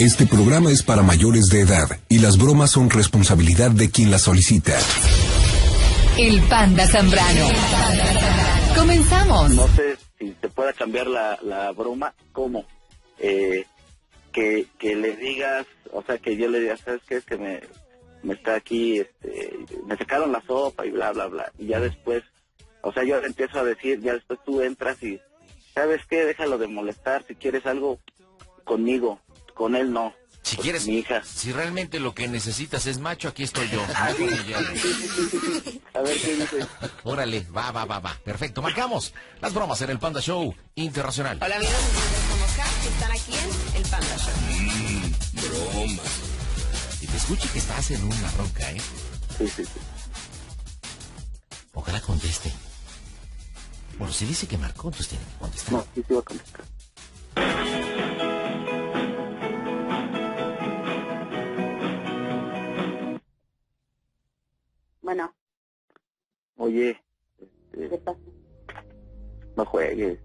Este programa es para mayores de edad y las bromas son responsabilidad de quien las solicita. El Panda Zambrano. Comenzamos. No sé si te pueda cambiar la broma, ¿cómo? Que le digas, o sea, que yo le diga, ¿sabes qué? Es que me está aquí, me sacaron la sopa y bla, bla, bla. Y ya después, o sea, yo le empiezo a decir, ya después tú entras y, ¿sabes qué? Déjalo de molestar, si quieres algo conmigo, con él no. Si pues, quieres, mi hija. si realmente lo que necesitas es macho, aquí estoy yo. A ver qué dice. Órale, va. Perfecto, marcamos las bromas en el Panda Show Internacional. Hola amigos, somos Cash, están aquí en el Panda Show. Bromas. Y te escuche que estás en una bronca, ¿eh? Sí. Ojalá conteste. Bueno, si dice que marcó, entonces tiene que contestar. No, sí va a contestar. Bueno. Oye, ¿Qué pasa? no juegues.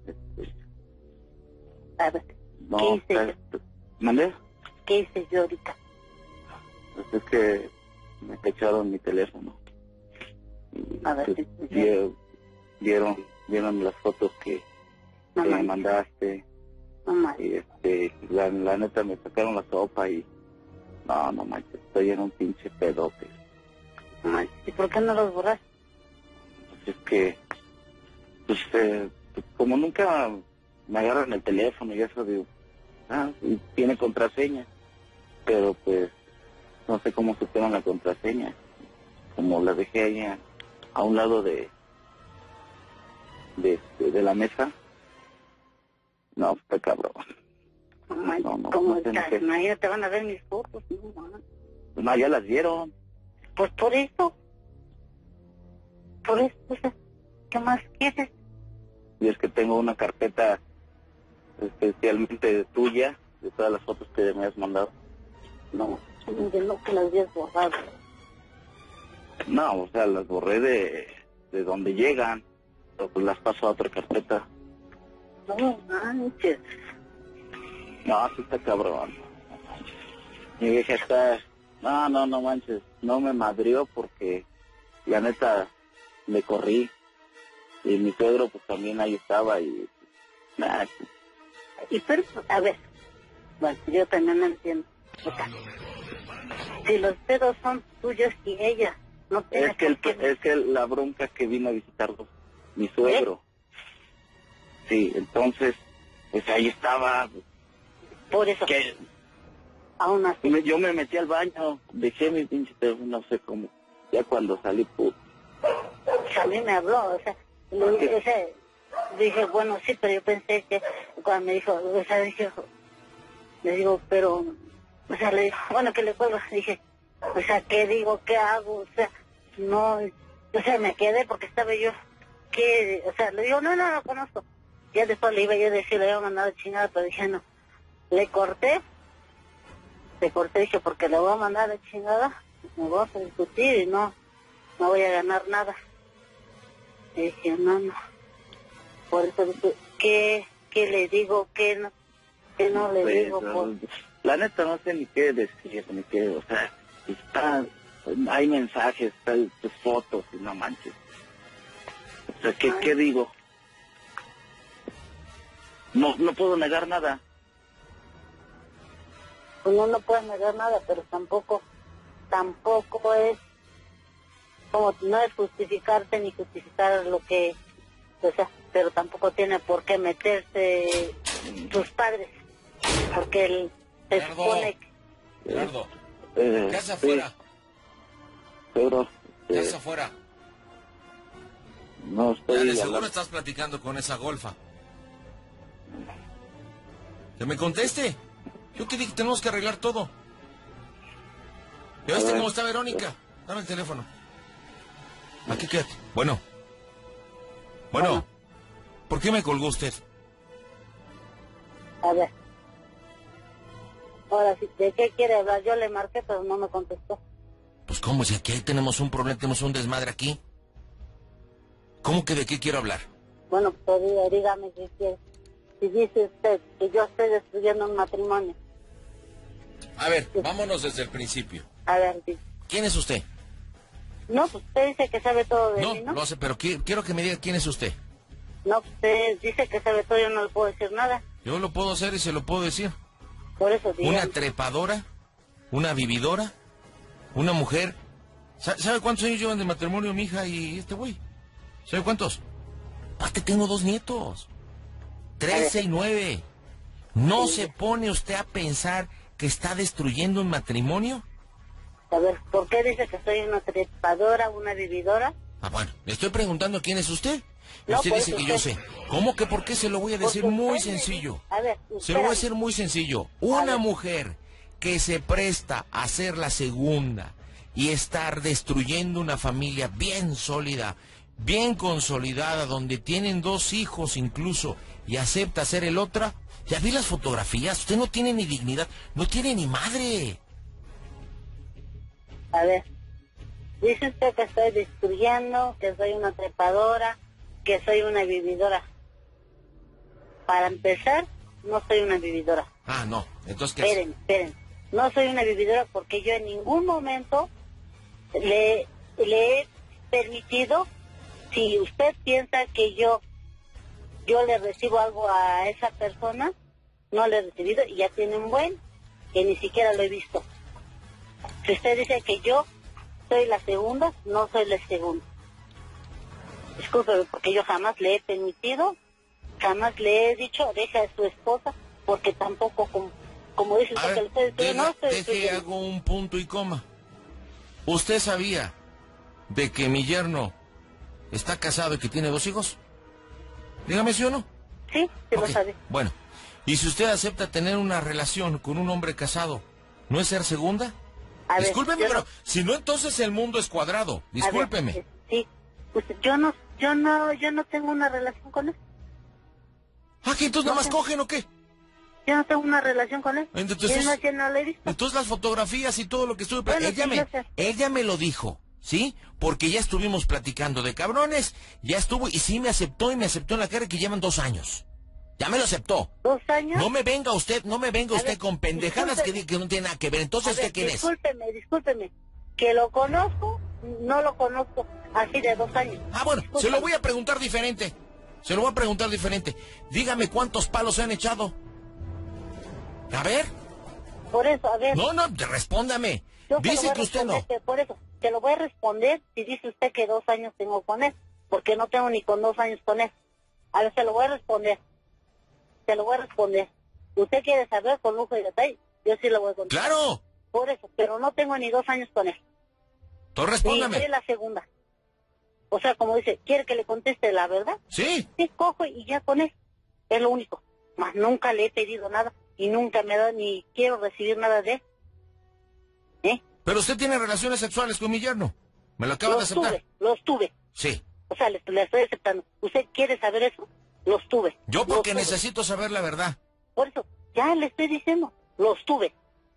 A ver, No, ¿qué hice yo? ¿Mandé? ¿Qué hice yo ahorita? Pues es que me cacharon mi teléfono. Y, A ver, pues, ¿qué vieron las fotos que me mandaste. Mamá. Y la neta me sacaron la sopa y no manches, estoy en un pinche pedote. Mamá, ¿y por qué no los borras? Pues es que, como nunca me agarran el teléfono y eso digo, y tiene contraseña, pero pues no sé cómo supieron la contraseña, como la dejé ahí a un lado de la mesa. No, está cabrón. Mamá, No ¿cómo sé, no estás? sé. Imagínate, van a ver mis fotos. No, mamá. No, ya las vieron. Pues por eso, o sea, ¿qué más quieres? Y es que tengo una carpeta especialmente tuya, de todas las fotos que me has mandado. No, yo no que las habías borrado. No, o sea, las borré de donde llegan, pero pues las paso a otra carpeta. No manches. No, sí está cabrón. Mi vieja está... No manches, no me madrió porque la neta me corrí. Y mi suegro pues también ahí estaba y... Nah, Y pero, a ver, bueno, yo también no entiendo. O sea, si los pedos son tuyos y ella, no tiene es que, por qué... es que la bronca que vino a visitarnos, mi suegro. Sí, entonces, pues ahí estaba. Por eso, Que aún así. yo me metí al baño, dejé mi pinche teléfono, no sé cómo. Ya cuando salí, puto. A mí me habló, o sea, dije, bueno, sí, pero yo pensé que cuando me dijo, o sea, le digo, pero, o sea, le digo, bueno, que le cuelgo, dije, o sea, ¿qué digo, qué hago? O sea, no, o sea, me quedé porque estaba yo, ¿qué? O sea, le digo, no lo conozco. Ya después le iba yo a decir, le había mandado chingada, pero dije, no, le corté, dije, porque le voy a mandar la chingada, me voy a discutir y no voy a ganar nada. Y dije, no. Por eso dije, ¿qué le digo? ¿Qué no le digo? La neta no sé ni qué decir, ni qué, o sea, hay mensajes, tus fotos y no manches. O sea, ¿qué digo? No puedo negar nada. Pues no puedes negar nada, pero tampoco es, como no es justificarte ni justificar lo que, o sea, pero tampoco tiene por qué meterse tus padres, porque él se supone que... Gerardo, casa Sí, afuera. pero... Casa afuera. No Ya estoy de seguro hablando. estás platicando con esa golfa. Que me conteste. Yo que dije que tenemos que arreglar todo. ¿Ya viste cómo está Verónica? Dame el teléfono. Aquí quédate. Bueno. ¿Por qué me colgó usted? A ver. Ahora sí, ¿de qué quiere hablar? Yo le marqué, pero no me contestó. Pues cómo, si aquí tenemos un problema, tenemos un desmadre aquí. ¿Cómo que de qué quiero hablar? Bueno, pues dígame qué quiere. Si dice usted que yo estoy destruyendo un matrimonio. A ver, vámonos desde el principio. A ver, sí. ¿Quién es usted? No, pues usted dice que sabe todo de mí, ¿no? No, lo sé, pero quiero que me diga quién es usted. No, pues usted dice que sabe todo, yo no le puedo decir nada. Yo lo puedo hacer y se lo puedo decir. Por eso digo. Una trepadora, una vividora, una mujer. ¿Sabe cuántos años llevan de matrimonio mi hija y este güey? ¿Sabe cuántos? Aparte tengo 2 nietos. 13 y 9. ¿No se pone usted a pensar que está destruyendo un matrimonio? A ver, ¿por qué dice que soy una trepadora, una vividora? Ah, bueno, le estoy preguntando quién es usted. No, Usted pues, dice que yo sé. ¿Cómo que por qué? Se lo voy a decir Porque muy usted me sencillo. dice- A ver, Se lo voy a espérame. decir muy sencillo. Una ver. mujer que se presta a ser la segunda y estar destruyendo una familia bien sólida, bien consolidada, donde tienen 2 hijos incluso, y acepta ser el otra. Ya vi las fotografías, usted no tiene ni dignidad, no tiene ni madre. A ver, dice usted que estoy destruyendo, que soy una trepadora, que soy una vividora. Para empezar, no soy una vividora. Ah, no, entonces ¿qué hace? Esperen. No soy una vividora porque yo en ningún momento le he permitido, si usted piensa que yo le recibo algo a esa persona, no le he recibido y ya tiene un buen, que ni siquiera lo he visto. Si usted dice que yo soy la segunda, no soy la segunda. Discúlpeme, porque yo jamás le he permitido, jamás le he dicho, deja a su esposa, porque tampoco, como dice A usted, ver, que usted dice, no estoy deje destruyendo. hago un punto y coma. ¿Usted sabía de que mi yerno está casado y que tiene 2 hijos? Dígame si o no. Sí, sí Ok, lo sabe. bueno, y si usted acepta tener una relación con un hombre casado, ¿no es ser segunda? A ver, Discúlpeme, yo pero no- si no, entonces el mundo es cuadrado. a ver, Discúlpeme. sí, pues yo no tengo una relación con él. Ah, ¿que entonces nada más cogen o qué? Yo no tengo una relación con él. Entonces- Es más, yo no le he visto. Entonces las fotografías y todo lo que estuve... Bueno, sí, yo sé. ella me lo dijo, ¿sí? Porque ya estuvimos platicando de cabrones, ya estuvo, y sí me aceptó, y me aceptó en la cara que llevan 2 años. Ya me lo aceptó. 2 años. No me venga usted A ver, con pendejadas que no tienen nada que ver. A Entonces, ver, ¿usted quién es? discúlpeme. Que lo conozco, no lo conozco así de 2 años. Ah, bueno, se Discúlpeme. lo voy a preguntar diferente. Dígame cuántos palos se han echado. A ver. Por eso, a ver. No, respóndame. yo se lo voy Dice a que usted no. responder, por eso, te lo voy a responder si dice usted que 2 años tengo con él. Porque no tengo ni con 2 años con él. A ver, se lo voy a responder. Usted quiere saber con lujo y detalle, yo sí lo voy a contar. ¡Claro! Por eso, pero no tengo ni 2 años con él. Entonces Y respóndame. soy la segunda. O sea, como dice, ¿quiere que le conteste la verdad? Sí. Sí, cojo y ya con él. Es lo único. Más nunca le he pedido nada y nunca me ha dado ni quiero recibir nada de él. ¿Eh? Pero usted tiene relaciones sexuales con mi yerno. Me lo acaba de aceptar. Los tuve. Sí. O sea, le estoy aceptando. ¿Usted quiere saber eso? Los tuve. Yo porque Los tuve. necesito saber la verdad. Por eso, ya le estoy diciendo, los tuve.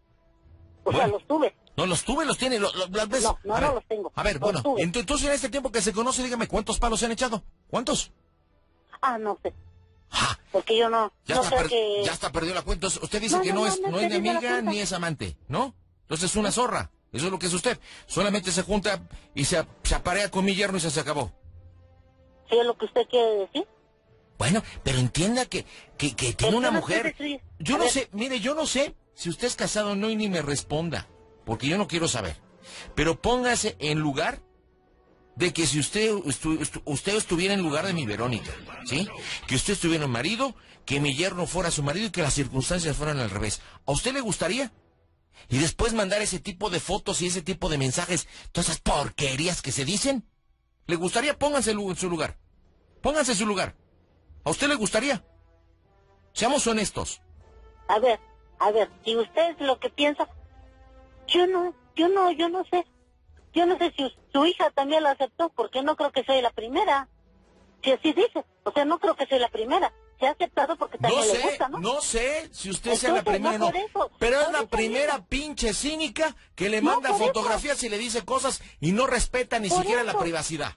O sea, Bueno. los tuve. No, los tuve, los tiene, las veces. No, A ver, los tengo. A ver, Los bueno, tuve. entonces en este tiempo que se conoce, dígame, ¿cuántos palos se han echado? ¿Cuántos? Ah, no sé. Ah, Porque yo no ya creo que... ya está perdido la cuenta. Usted dice No, que no, no no, es no ni he perdido la amiga cuenta. ni es amante, ¿no? Entonces es una zorra. Eso es lo que es usted. Solamente se junta y se aparea con mi yerno y se acabó. ¿Sí es lo que usted quiere decir? Bueno, pero entienda que tiene Pero una yo no mujer. estoy- Yo a no ver. sé, mire, yo no sé si usted es casado o no y ni me responda, porque yo no quiero saber. Pero póngase en lugar de que si usted estuviera en lugar de mi Verónica, ¿sí? Que usted estuviera en marido, que mi yerno fuera su marido y que las circunstancias fueran al revés. ¿A usted le gustaría? Y después mandar ese tipo de fotos y ese tipo de mensajes, todas esas porquerías que se dicen. ¿Le gustaría? Pónganse en su lugar. Pónganse en su lugar. ¿A usted le gustaría? Seamos honestos. A ver, si usted es lo que piensa, yo no sé. Yo no sé si su hija también lo aceptó, porque no creo que soy la primera. Si así dice, o sea, no creo que soy la primera. Se ha aceptado porque también le gusta, ¿no? No sé si usted sea la Entonces, primera no o no, por eso, pero es por la eso primera digo. pinche cínica que le No, manda por eso. fotografías y le dice cosas y no respeta ni Por siquiera la eso. privacidad.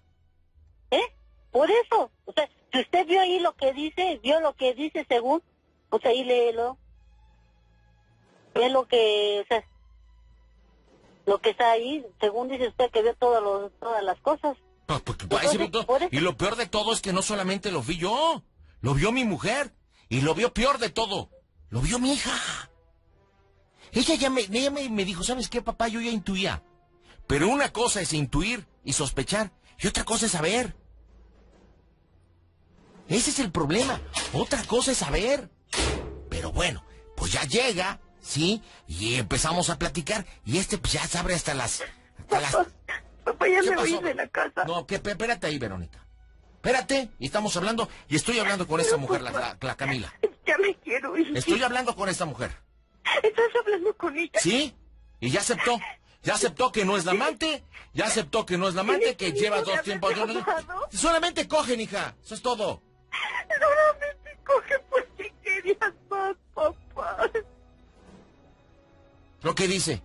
Por eso, o sea, si usted vio ahí lo que dice según, pues ahí léelo. ¿Qué es lo que, o sea, lo que está ahí? Según dice usted que vio todas las cosas. Y lo peor de todo es que no solamente lo vi yo, lo vio mi mujer. Y lo vio peor de todo, lo vio mi hija. Ella me dijo, ¿sabes qué, papá? Yo ya intuía. Pero una cosa es intuir y sospechar, y otra cosa es saber. Ese es el problema. Otra cosa es saber. Pero bueno, pues ya llega, ¿sí? Y empezamos a platicar. Y pues ya sabe hasta las... Papá, ya me pasó? voy de la casa. No, espérate ahí, Verónica. Espérate, y estamos hablando, y estoy hablando con esa mujer, la Camila. Ya me quiero ir. Estoy hablando con esta mujer. ¿Estás hablando con ella? ¿Sí? Y ya aceptó que no es la amante, que lleva 2 tiempos. Solamente cogen, hija, eso es todo. Solamente coge porque querías más, papá. ¿Lo que dice?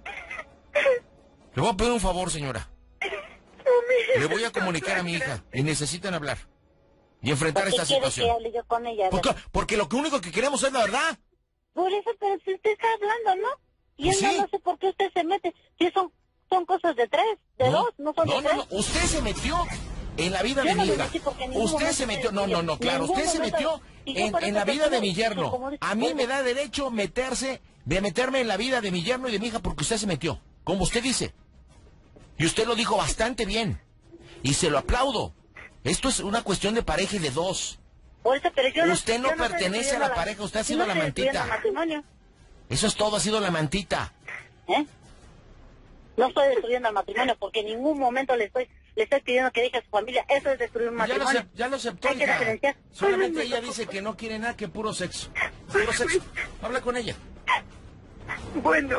Le voy a pedir un favor, señora. Le voy a comunicar a mi hija y necesitan hablar y enfrentar esta situación. Que hable yo con ella? Porque lo único que queremos es la verdad. Por eso, pero si usted está hablando, ¿no? Y Pues él sí. no sé por qué usted se mete. Si son cosas de 3, de 2, no son de 3. No. Usted se metió en la vida Yo de no mi me hija. metí porque en ningún Usted momento se metió. me- No, claro. ningún Usted se momento- metió y yo por en eso la te vida de digo, mi yerno. como dice, A mí bueno. me da derecho meterme en la vida de mi yerno y de mi hija porque usted se metió. Como usted dice. Y usted lo dijo bastante bien. Y se lo aplaudo. Esto es una cuestión de pareja y de 2. Por eso, pero yo Usted no yo estoy pertenece a destruyendo la pareja, usted ha sido la estoy destruyendo mantita. el matrimonio, Eso es todo, ha sido la mantita. ¿eh? No estoy destruyendo el matrimonio porque en ningún momento le estoy pidiendo que deje a su familia. Eso es destruir un matrimonio. Ya lo aceptó, Hay que hija. diferenciar. Solamente ella dice que no quiere nada que puro sexo. Puro sexo. Habla con ella. Bueno.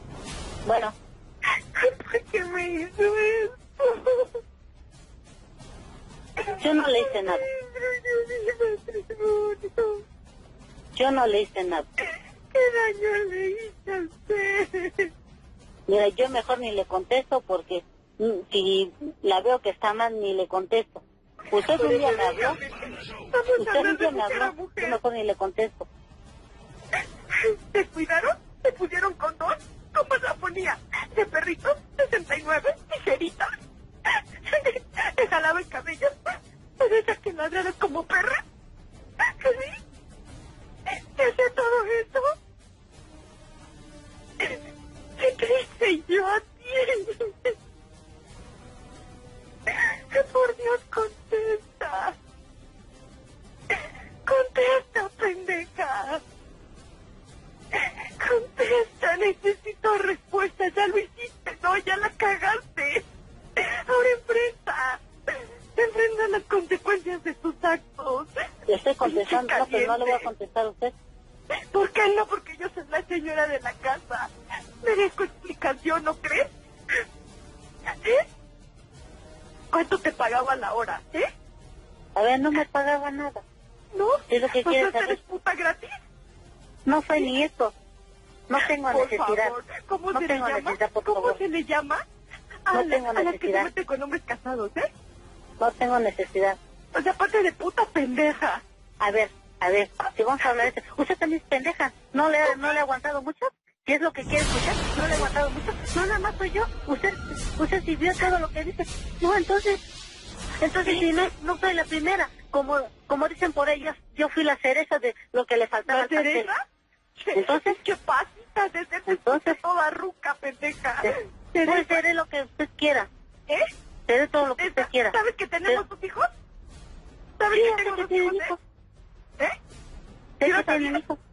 ¿Por qué me hizo esto? Yo no le hice nada. Yo no le hice nada. ¿Qué daño le hice a usted? Mira, yo mejor ni le contesto porque si la veo que está mal, ni le contesto. Usted un día me habló. Yo mejor ni le contesto. ¿Te cuidaron? ¿Te pusieron condón? ¿Cómo la ponía? ¿De perrito? ¿69? ¿Tijeritas? ¿Te jalaba el cabello? ¿De esas que ladraras como perra? ¿Sí? ¿Te hacía todo eso? ¿Qué te hice yo a ti? Por Dios, contesta. Contesta, pendeja. Contesta, necesito respuesta. Ya lo hiciste, no, ya la cagaste. Ahora enfrenta las consecuencias de tus actos. Le estoy contestando, no, pero no le voy a contestar a usted. ¿Por qué no? Porque yo soy la señora de la casa. Merezco explicación, ¿no crees? ¿Eh? ¿Cuánto te pagaba la hora, A ver, no me pagaba nada. ¿No? Es lo que ¿Pues quieres no eres saber. puta gratis? No fue ni esto. No tengo Por necesidad. favor, ¿cómo No se le tengo llama? necesidad, por ¿Cómo favor. se le llama? No A tengo las que se necesidad. meten con hombres casados, No tengo necesidad. O sea, aparte de puta pendeja. A ver, si vamos a hablar de eso. Usted también es pendeja. ¿No le ha aguantado mucho? Si es lo que quiere escuchar, no le ha aguantado mucho. No, nada más soy yo. Usted sí vio todo lo que dice. No, entonces si no soy la primera. Como dicen por ellas, yo fui la cereza de lo que le faltaba ¿La al pastel. cereza? Entonces, ¿Qué pasita? Desde Entonces, toda ruca, pendeja. pues seré lo que usted quiera. Seré todo lo que usted quiera. ¿Sabes que tenemos tus hijos? ¿Sabes Sí, que sé tenemos que tus tienen hijos, hijos. ¿Eh? Sé ¿Sí que lo tienen sabías? hijos.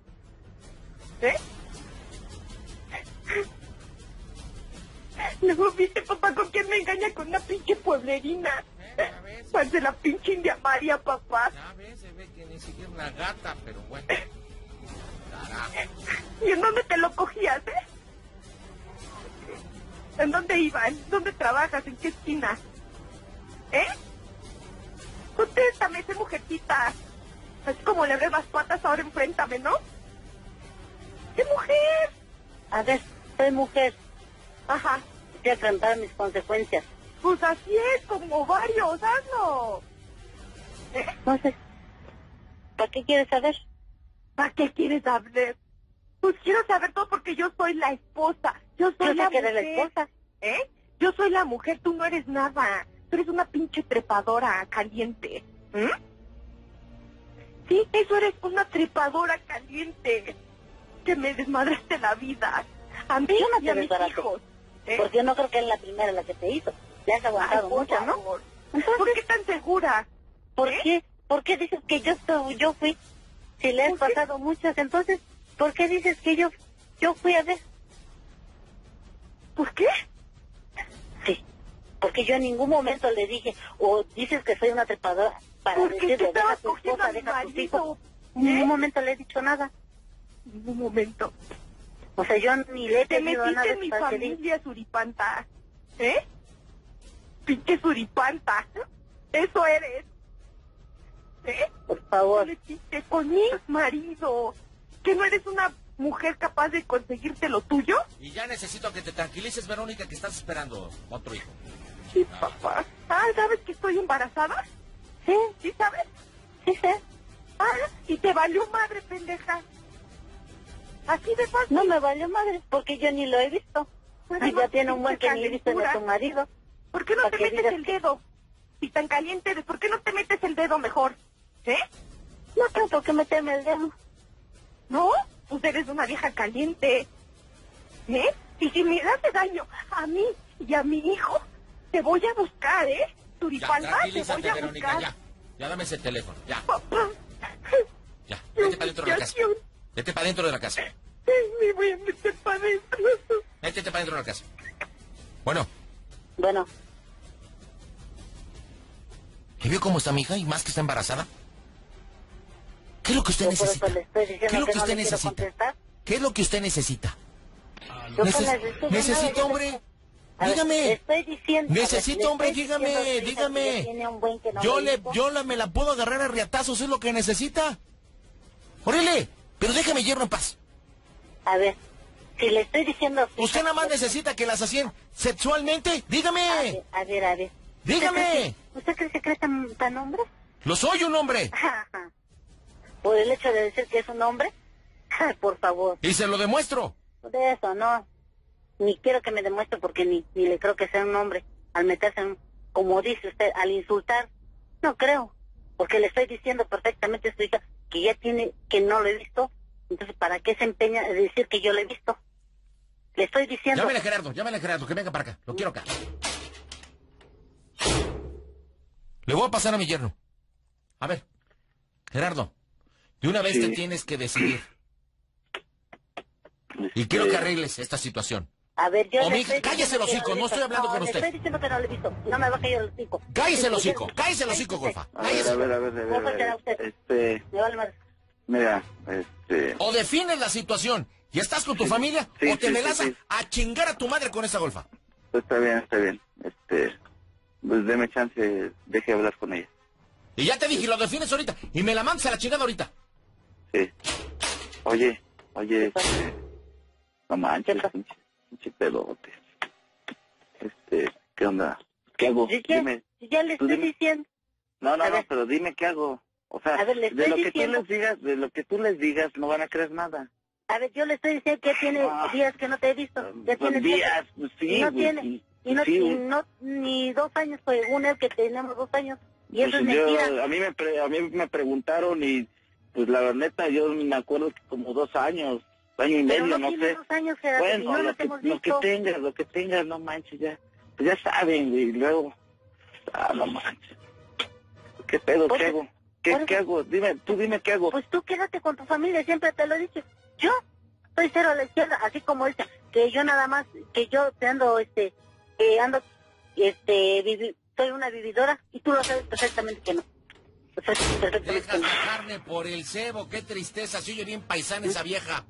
No, viste, papá, con quién me engaña, con una pinche pueblerina. Pues de la pinche India María, papá. Ya ves, se ve que ni siquiera una gata, pero bueno. Carajo. ¿Y en dónde te lo cogías, ¿En dónde iban? ¿Dónde trabajas? ¿En qué esquina? Contéstame, esa mujercita. Así como le ves las patas, ahora enfréntame, ¿no? ¿Qué mujer? A ver, soy mujer. Ajá. Hay que enfrentar mis consecuencias. Pues así es, como varios, hazlo. No sé. ¿Para qué quieres saber? ¿Para qué quieres hablar? Pues quiero saber todo porque yo soy la esposa. Yo soy la que mujer. eres la esposa. ¿Eh? Yo soy la mujer, tú no eres nada. Tú eres una pinche trepadora caliente. Sí, eso eres una trepadora caliente. Que me desmadraste la vida. A mí Yo no y a te mis desbaraté. hijos. Porque yo no creo que es la primera la que te hizo. Le has aguantado Por mucho, ¿no? favor. Entonces, ¿Por qué tan segura? ¿por ¿Eh? qué? ¿Por qué dices que yo fui? Si le has ¿Por qué? pasado muchas, entonces, ¿por qué dices que yo fui a ver? ¿Por qué? Sí, porque yo en ningún momento le dije, o dices que soy una trepadora para ¿Por qué te decirle, deja estabas a tu cogiendo esposa, a mi deja a tus marido? hijos. En ningún momento le he dicho nada. En ningún momento. O sea, yo ni le he Te pedido metiste nada en mi para que diga. familia, suripanta. ¿Eh? Pinche suripanta. Eso eres. ¿Eh? Por favor. Te metiste con mi marido. ¿Que no eres una mujer capaz de conseguirte lo tuyo? Y ya necesito que te tranquilices, Verónica, que estás esperando otro hijo. Sí, papá. Ah, ¿sabes que estoy embarazada? Sí, ¿Sí sabes? sí sé. Ah, y te valió madre, pendeja. Así de fácil. No me valió madre, porque yo ni lo he visto. Pero Y no ya tiene un buen que pinche ni he visto en calentura. tu marido. ¿Por qué no para te que metes digas el que- dedo? Si tan caliente eres, ¿por qué no te metes el dedo mejor? ¿Eh? No tengo por qué meterme el dedo. ¿No? Pues eres una vieja caliente. ¿Eh? Y si me hace daño a mí y a mi hijo, te voy a buscar, ¿eh? Ya, Turipanta, te tranquilízate, voy a Verónica, buscar. ya. Ya dame ese teléfono, ya. Papá. Ya, qué vete para dentro de la casa. humillación. Vete para dentro de la casa. Me voy a meter para adentro. Métete para dentro de la casa. Bueno, Bueno, ¿y vio cómo está mi hija y más que está embarazada? ¿Qué es lo que usted yo por eso necesita? le estoy ¿Qué es diciendo lo que que no usted le quiero necesita? contestar. ¿Qué es lo que usted necesita? Yo pues necesito ¿Necesita, nada, hombre? A ver, le Dígame. estoy diciendo. Necesito, hombre, dígame, dígame. Me la puedo agarrar a riatazos, es lo que necesita. ¡Órale! Pero déjame yerno en paz. A ver, si le estoy diciendo... ¿Usted nada más necesita que la sacien sexualmente? Dígame. A ver. Dígame. ¿Usted cree que cree tan hombre? ¡Lo soy un hombre! Por el hecho de decir que es un hombre. Por favor. Y se lo demuestro. De eso, no. Ni quiero que me demuestre porque ni le creo que sea un hombre. Al meterse en, como dice usted, al insultar. No creo. Porque le estoy diciendo perfectamente a su hija que ya tiene, que no lo he visto. Entonces, ¿para qué se empeña de decir que yo lo he visto? Le estoy diciendo... Llámale a Gerardo, que venga para acá. Lo quiero acá. Le voy a pasar a mi yerno. A ver, Gerardo, de una vez Sí. te tienes que decidir. Y quiero que arregles esta situación. A ver, yo O le mi- estoy cállese el diciendo que hocico, lo he no visto. estoy hablando con le usted. estoy diciendo que no lo he visto. No me va a caer el hocico. Cállese el Sí, hocico, cállese el hocico, Golfa. A ver. Me vale madre. Mira, O defines la situación y estás con tu familia, Sí, o te sí, me sí, lanzas sí. a chingar a tu madre con esa Golfa. está bien. Pues deme chance, deje hablar con ella. Y ya te dije, lo defines ahorita, y me la mandas a la chingada ahorita. Sí. Oye, no manches, pinche pedote. ¿Qué onda? ¿Qué hago? ¿Sí, ya? Dime. Ya le Tú estoy dime. diciendo. No, A ver. pero dime qué hago. O sea, A ver, le de estoy lo que diciendo. de lo que tú les digas, no van a creer nada. A ver, yo le estoy diciendo que tiene Ah. días que no te he visto. Ya tiene días, pues sí, y no güey, tiene. sí, Y no, sí, y güey. no, ni 2 años, pues, según él que tenemos 2 años. Y eso Pues es mentira. a mí me preguntaron y pues la neta yo me acuerdo que como 2 años, año y Pero medio, no no tiene sé. 2 años, Gerardo, y Bueno, no lo nos que, hemos lo que visto. tengas, no manches, ya. Pues ya saben, güey, y luego, no manches. ¿Qué pedo? Por ¿Qué eso- hago? por ¿Qué eso- hago? Dime qué hago. Pues tú quédate con tu familia, siempre te lo he dicho. Yo soy cero a la izquierda, así como ella, que yo nada más, que yo te ando, soy una vividora, y tú lo sabes perfectamente que no. Lo sabes perfectamente que Dejas no. la carne por el cebo, qué tristeza, se oye bien paisana esa vieja.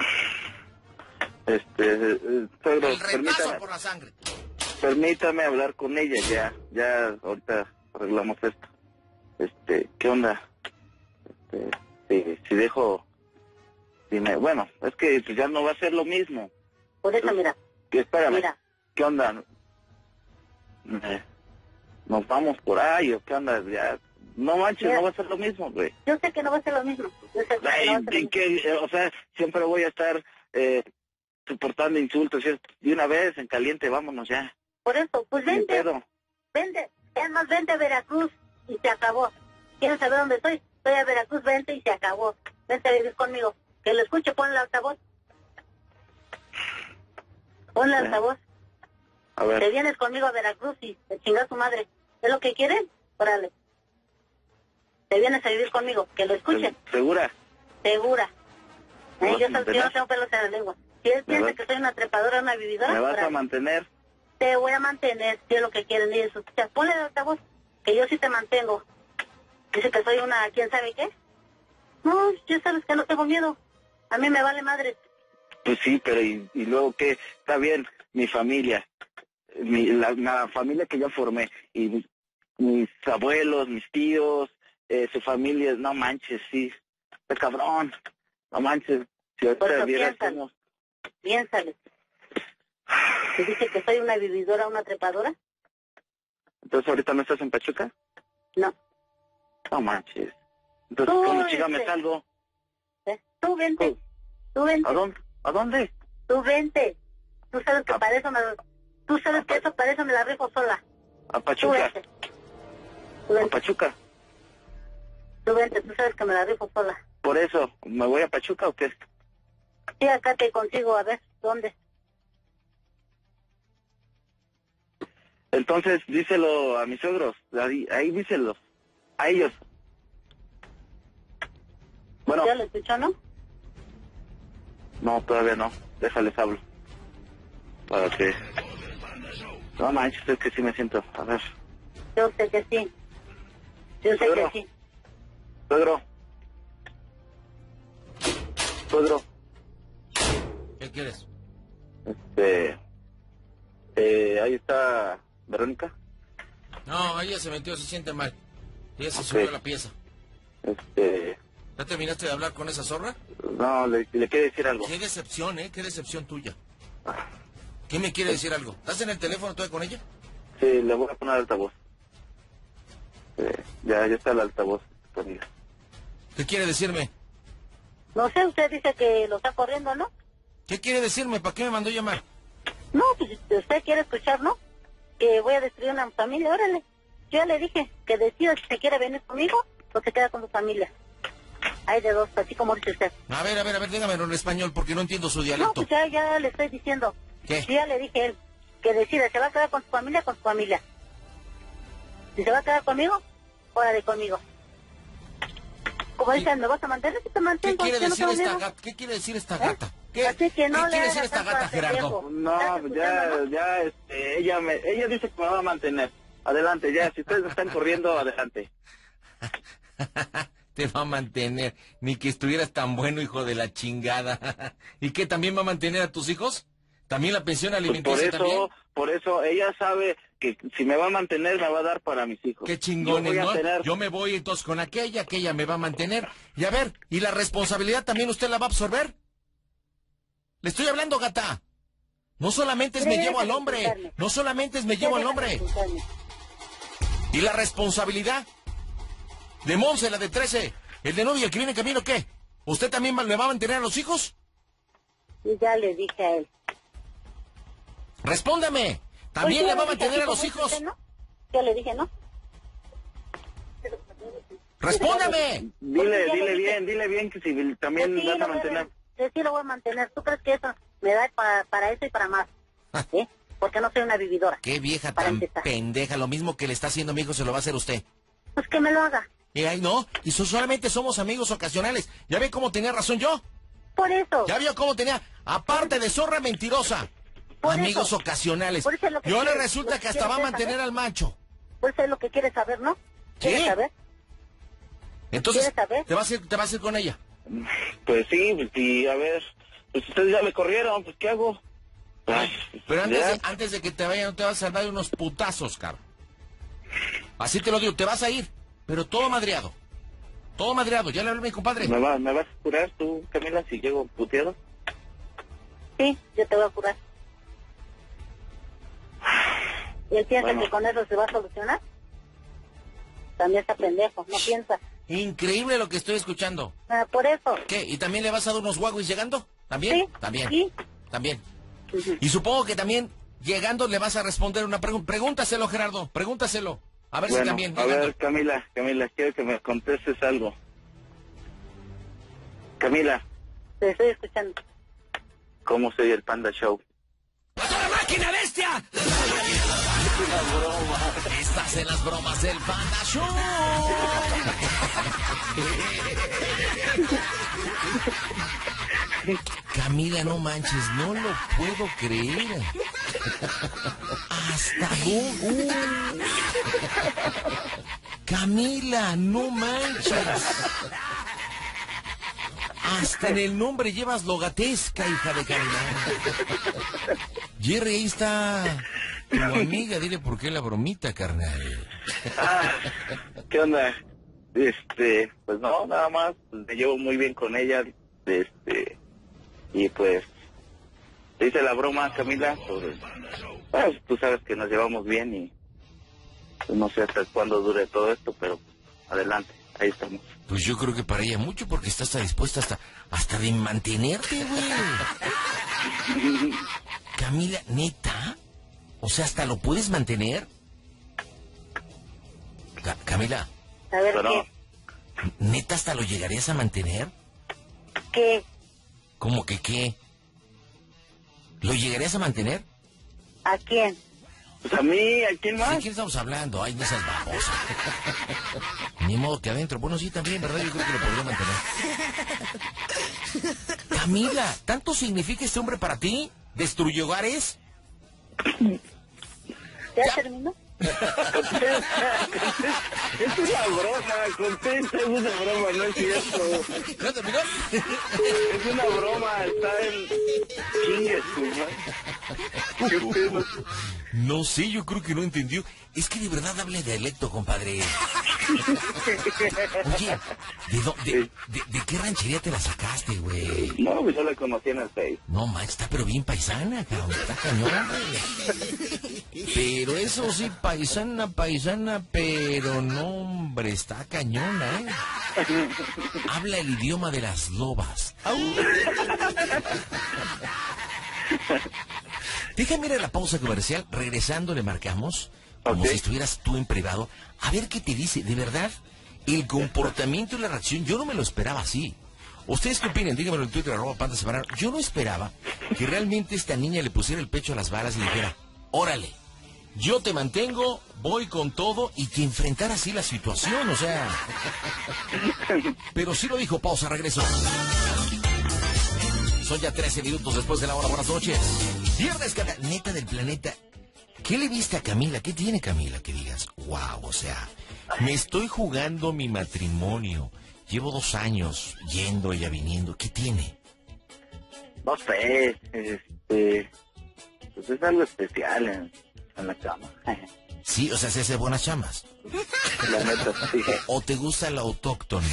Suegro, El retazo por la sangre. permítame hablar con ella, ya ahorita arreglamos esto. ¿Qué onda? Si dejo, dime, bueno, es que pues, ya no va a ser lo mismo. Por eso, mira, Espérame, mira, ¿qué onda? ¿Nos vamos por ahí o qué onda? Ya, No manches, Mira. no va a ser lo mismo, güey. Yo sé que no va a ser lo mismo. Yo sé que no va a Ay, ser lo y mismo. que, o sea, siempre voy a estar soportando insultos. Y de una vez, en caliente, vámonos ya. Por eso, pues Ni vente, pedo. vente. Es más, vente a Veracruz y se acabó. ¿Quieres saber dónde estoy? Estoy a Veracruz, vente y se acabó. Vente a vivir conmigo. Que lo escuche, ponle el altavoz. Ponle el altavoz. A ver. Te vienes conmigo a Veracruz y te chingas tu madre. ¿Es lo que quieren? Órale. Te vienes a vivir conmigo. Que lo escuchen. ¿Segura? Segura. ¿Me vas Yo a no mantener? tengo pelos en la lengua. Si él piensa vas- que soy una trepadora, una vividora, ¿Me vas a órale. mantener? Te voy a mantener, si es lo que quieren. Y eso. O sea, ponle el altavoz, que yo sí te mantengo. Dice que soy una, ¿quién sabe qué? No, ya sabes que no tengo miedo. A mí me vale madre. Pues sí, pero ¿y luego qué? Está bien, mi familia, la familia que yo formé, y mis abuelos, mis tíos, su familia, no manches, sí, es cabrón, no manches, si Por ahorita eso vieras piénsale. cómo... Piénsale. ¿Te dice que soy una vividora, una trepadora? Entonces, ¿ahorita no estás en Pachuca? No. No manches. Entonces, Tú, ¿cómo chica me salgo? Tú vente. Tú vente. ¿A dónde? ¿A dónde? Tú vente. Tú sabes que Ah. para eso me... Tú sabes que eso para eso me la rifo sola. ¿A Tú Pachuca? vente. Tú ¿A vente. Pachuca? Tú vente. Tú sabes que me la rifo sola. Por eso, ¿me voy a Pachuca o qué? Sí, acá te consigo, a ver, ¿dónde? Entonces, díselo a mis suegros, ahí díselo, a ellos. Bueno, ¿Ya lo escuchó, no? no, todavía no, déjales hablo. Para que... No manches, es que sí me siento, a ver. Yo sé que sí. Yo sé Suegro. que sí. Suegro. Suegro, ¿Qué quieres? ahí está Verónica. No, ella se metió, se siente mal. Ella se Ok. subió a la pieza. Este, ¿Ya terminaste de hablar con esa zorra? no, le quiere decir algo. Qué decepción, ¿eh? Qué decepción tuya. ¿Qué me quiere decir algo? ¿Estás en el teléfono todavía con ella? Sí, le voy a poner altavoz. Ya está el altavoz disponible. ¿Qué quiere decirme? No sé, usted dice que lo está corriendo, ¿no? ¿Qué quiere decirme? ¿Para qué me mandó llamar? No, pues si usted quiere escuchar, ¿no? Que voy a destruir una familia, órale. Yo ya le dije que decida si se quiere venir conmigo o se queda con su familia. Hay de dos, así como dice usted. A ver, dígamelo en español porque no entiendo su No, dialecto. pues ya le estoy diciendo. ¿Qué? Yo ya le dije a él que decida, ¿se va a quedar con su familia? Con su familia. Si se va a quedar conmigo, órale conmigo. Como dicen, ¿me vas a mantener? Si te ¿Qué mantengo, quiere yo no decir tengo esta miedo. gata? ¿Qué quiere decir esta gata? ¿Qué, Así que no ¿qué le quiere decir hagas esta caso gata, a ese viejo. Gerardo? No, ¿Estás pues escuchando, no? ella dice que me va a mantener. Adelante, ya, si ustedes están corriendo, adelante. Te va a mantener. Ni que estuvieras tan bueno, hijo de la chingada. ¿Y qué, también va a mantener a tus hijos? ¿También la pensión Pues alimenticia también? por eso, ella sabe que si me va a mantener, me va a dar para mis hijos. Qué chingones, Yo voy a ¿no? tener- Yo me voy entonces con aquella me va a mantener. Y a ver, ¿y la responsabilidad también usted la va a absorber? Le estoy hablando, gata. No solamente es me llevo al hombre, no solamente es me llevo al hombre. ¿Y la responsabilidad? De Monse, la de 13, el de novio, el que viene en camino, ¿qué? ¿Usted también le va a mantener a los hijos? Y ya le dije a él. Respóndame. ¿También Pues le yo va a dije mantener así a los como dice hijos? usted, ¿no? Yo le dije, ¿no? ¡Respóndame! Dile bien que si también Pues sí, vas a lo voy mantener. sí lo voy a mantener. ¿Tú crees que eso me da para eso y para más? ¿Sí? Porque no soy una vividora. Qué vieja Para tan empezar. pendeja. Lo mismo que le está haciendo a mi hijo se lo va a hacer usted. Pues que me lo haga. Y ahí no, y solamente somos amigos ocasionales. ¿Ya ve cómo tenía razón yo? Por eso. ¿Ya vio cómo tenía? Aparte de zorra mentirosa. Por Amigos eso. ocasionales. Por eso es lo que Y ahora quiere- resulta lo que hasta va a quiere mantener saber. al macho. Pues es lo que quieres saber, ¿no? ¿Quieres ¿Sí? saber? Entonces, ¿Quieres saber? te vas a ir con ella. Pues sí, pues y a ver, pues ustedes ya me corrieron, pues ¿qué hago? Ay, Pero ya. antes de que te vaya, no te vas a dar unos putazos, cabrón. Así te lo digo, te vas a ir, pero todo madreado. Todo madreado, ya le hablé a mi compadre. ¿Me vas a curar tú, Camila, si llego puteado? Sí, yo te voy a curar. ¿Y él piensa Bueno. que con eso se va a solucionar? también está pendejo, no piensa. Increíble lo que estoy escuchando. Por eso. ¿Qué? ¿Y también le vas a dar unos guaguis llegando? ¿También? Sí. También. Sí. También. Ujú. Y supongo que también llegando le vas a responder una pregunta. Pregúntaselo, Gerardo, pregúntaselo. A ver Bueno, si también. a llegando. ver, Camila, quiero que me contestes algo. Camila, Te estoy escuchando. ¿cómo se oye el Panda Show? ¡A toda máquina, bestia! Estás en las bromas del Panda Show. Camila, no manches, no lo puedo creer. Hasta Camila, no manches. Hasta en el nombre llevas logatesca, hija de Camila. Jerry, ahí está tu amiga, dile por qué la bromita, carnal. ¿Qué onda? Pues no, nada más, me llevo muy bien con ella, y pues, te hice la broma, Camila, sobre, pues, tú sabes que nos llevamos bien y pues, no sé hasta cuándo dure todo esto, pero adelante, ahí estamos. Pues yo creo que para ella mucho, porque está hasta dispuesta hasta de mantenerte, güey. Camila, ¿neta? O sea, ¿hasta lo puedes mantener? Camila, A ver, Pero, ¿neta hasta lo llegarías a mantener? ¿qué? ¿Cómo que qué? ¿Lo llegarías a mantener? ¿A quién? pues a mí, ¿a quién ¿De más? quién estamos hablando? Ay, no seas babosa. Ni modo que adentro. Bueno, sí, también, ¿verdad? Yo creo que lo podría mantener. Camila, ¿tanto significa este hombre para ti? ¿Destruye hogares? ¿Ya terminó? Es una broma, contesta, es una broma, no es cierto. ¿No terminó? Es una broma, está en... Chingue su madre. ¿Qué pedo? No sé, yo creo que no entendió. Es que de verdad hable dialecto, compadre. Oye, ¿de qué ranchería te la sacaste, güey? No, pues yo la conocí en el Face. No, ma, está pero bien paisana, cabrón. Está cañón, güey. Pero eso sí, paisana, pero no, hombre, está cañona, ¿eh? Habla el idioma de las lobas. ¡Au! Déjame ir a la pausa comercial. Regresando le marcamos, como Ok. si estuvieras tú en privado, a ver qué te dice. De verdad, el comportamiento y la reacción, yo no me lo esperaba así. ¿Ustedes qué opinan? Díganmelo en Twitter, @PandaSembrano. Yo no esperaba que realmente esta niña le pusiera el pecho a las balas y dijera, órale, yo te mantengo, voy con todo, y que enfrentara así la situación, o sea... Pero sí lo dijo. Pausa, regreso. Son ya 13 minutos después de la hora. Buenas noches. Viernes, neta del planeta. ¿Qué le viste a Camila? ¿Qué tiene Camila que digas? Wow, o sea, me estoy jugando mi matrimonio. Llevo 2 años yendo, ella viniendo. ¿Qué tiene? No sé, pues es algo especial en la cama. Sí, o sea, se hace buenas chamas. La neta, sí. ¿O te gusta el autóctono?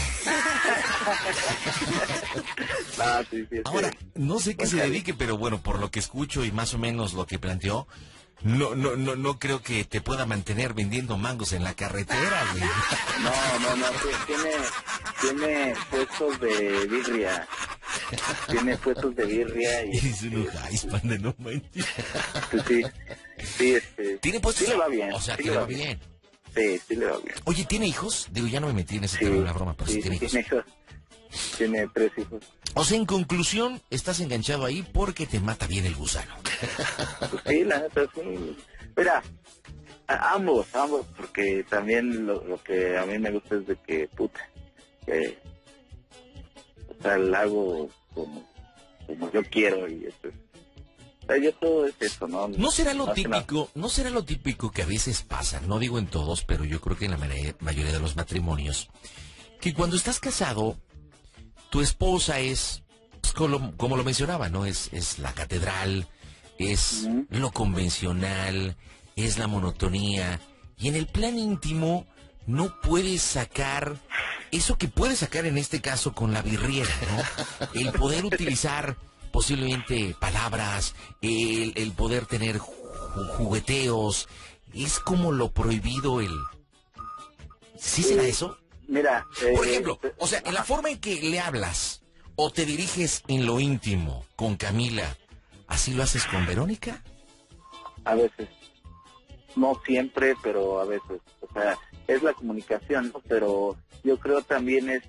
Ah, sí, sí. Ahora, no sé qué se dedique, pero bueno, por lo que escucho y más o menos lo que planteó, no creo que te pueda mantener vendiendo mangos en la carretera, güey. No, tiene puestos de birria. Tiene puestos de birria y... Es un ojais, panda, no manches. Sí, ¿Tiene puestos? Sí le va bien. O sea, sí que le va bien. Sí, sí le va bien. Oye, ¿tiene hijos? Digo, ya no me metí en ese Sí, tema de la broma, pero sí, tiene hijos. tiene hijos. Tiene 3 hijos. O sea, en conclusión, estás enganchado ahí porque te mata bien el gusano. Pues sí, la neta, sí. Mira, ambos, porque también lo que a mí me gusta es de que, puta, que, o sea, lo hago como yo quiero y eso es. O sea, yo todo es eso, ¿no? ¿No será lo Más que nada. típico, no será lo típico que a veces pasa, no digo en todos, pero yo creo que en la mayoría de los matrimonios, que cuando estás casado, tu esposa es, pues, como lo mencionaba, ¿no? Es la catedral, es lo convencional, es la monotonía, y en el plan íntimo no puedes sacar eso que puedes sacar en este caso con la birriera, ¿no? El poder utilizar posiblemente palabras, el poder tener jugueteos, es como lo prohibido ¿Sí será eso? Mira, Por ejemplo, o sea, en la forma en que le hablas o te diriges en lo íntimo con Camila, ¿así lo haces con Verónica? a veces, no siempre, pero a veces, o sea, es la comunicación, ¿no? Pero yo creo también es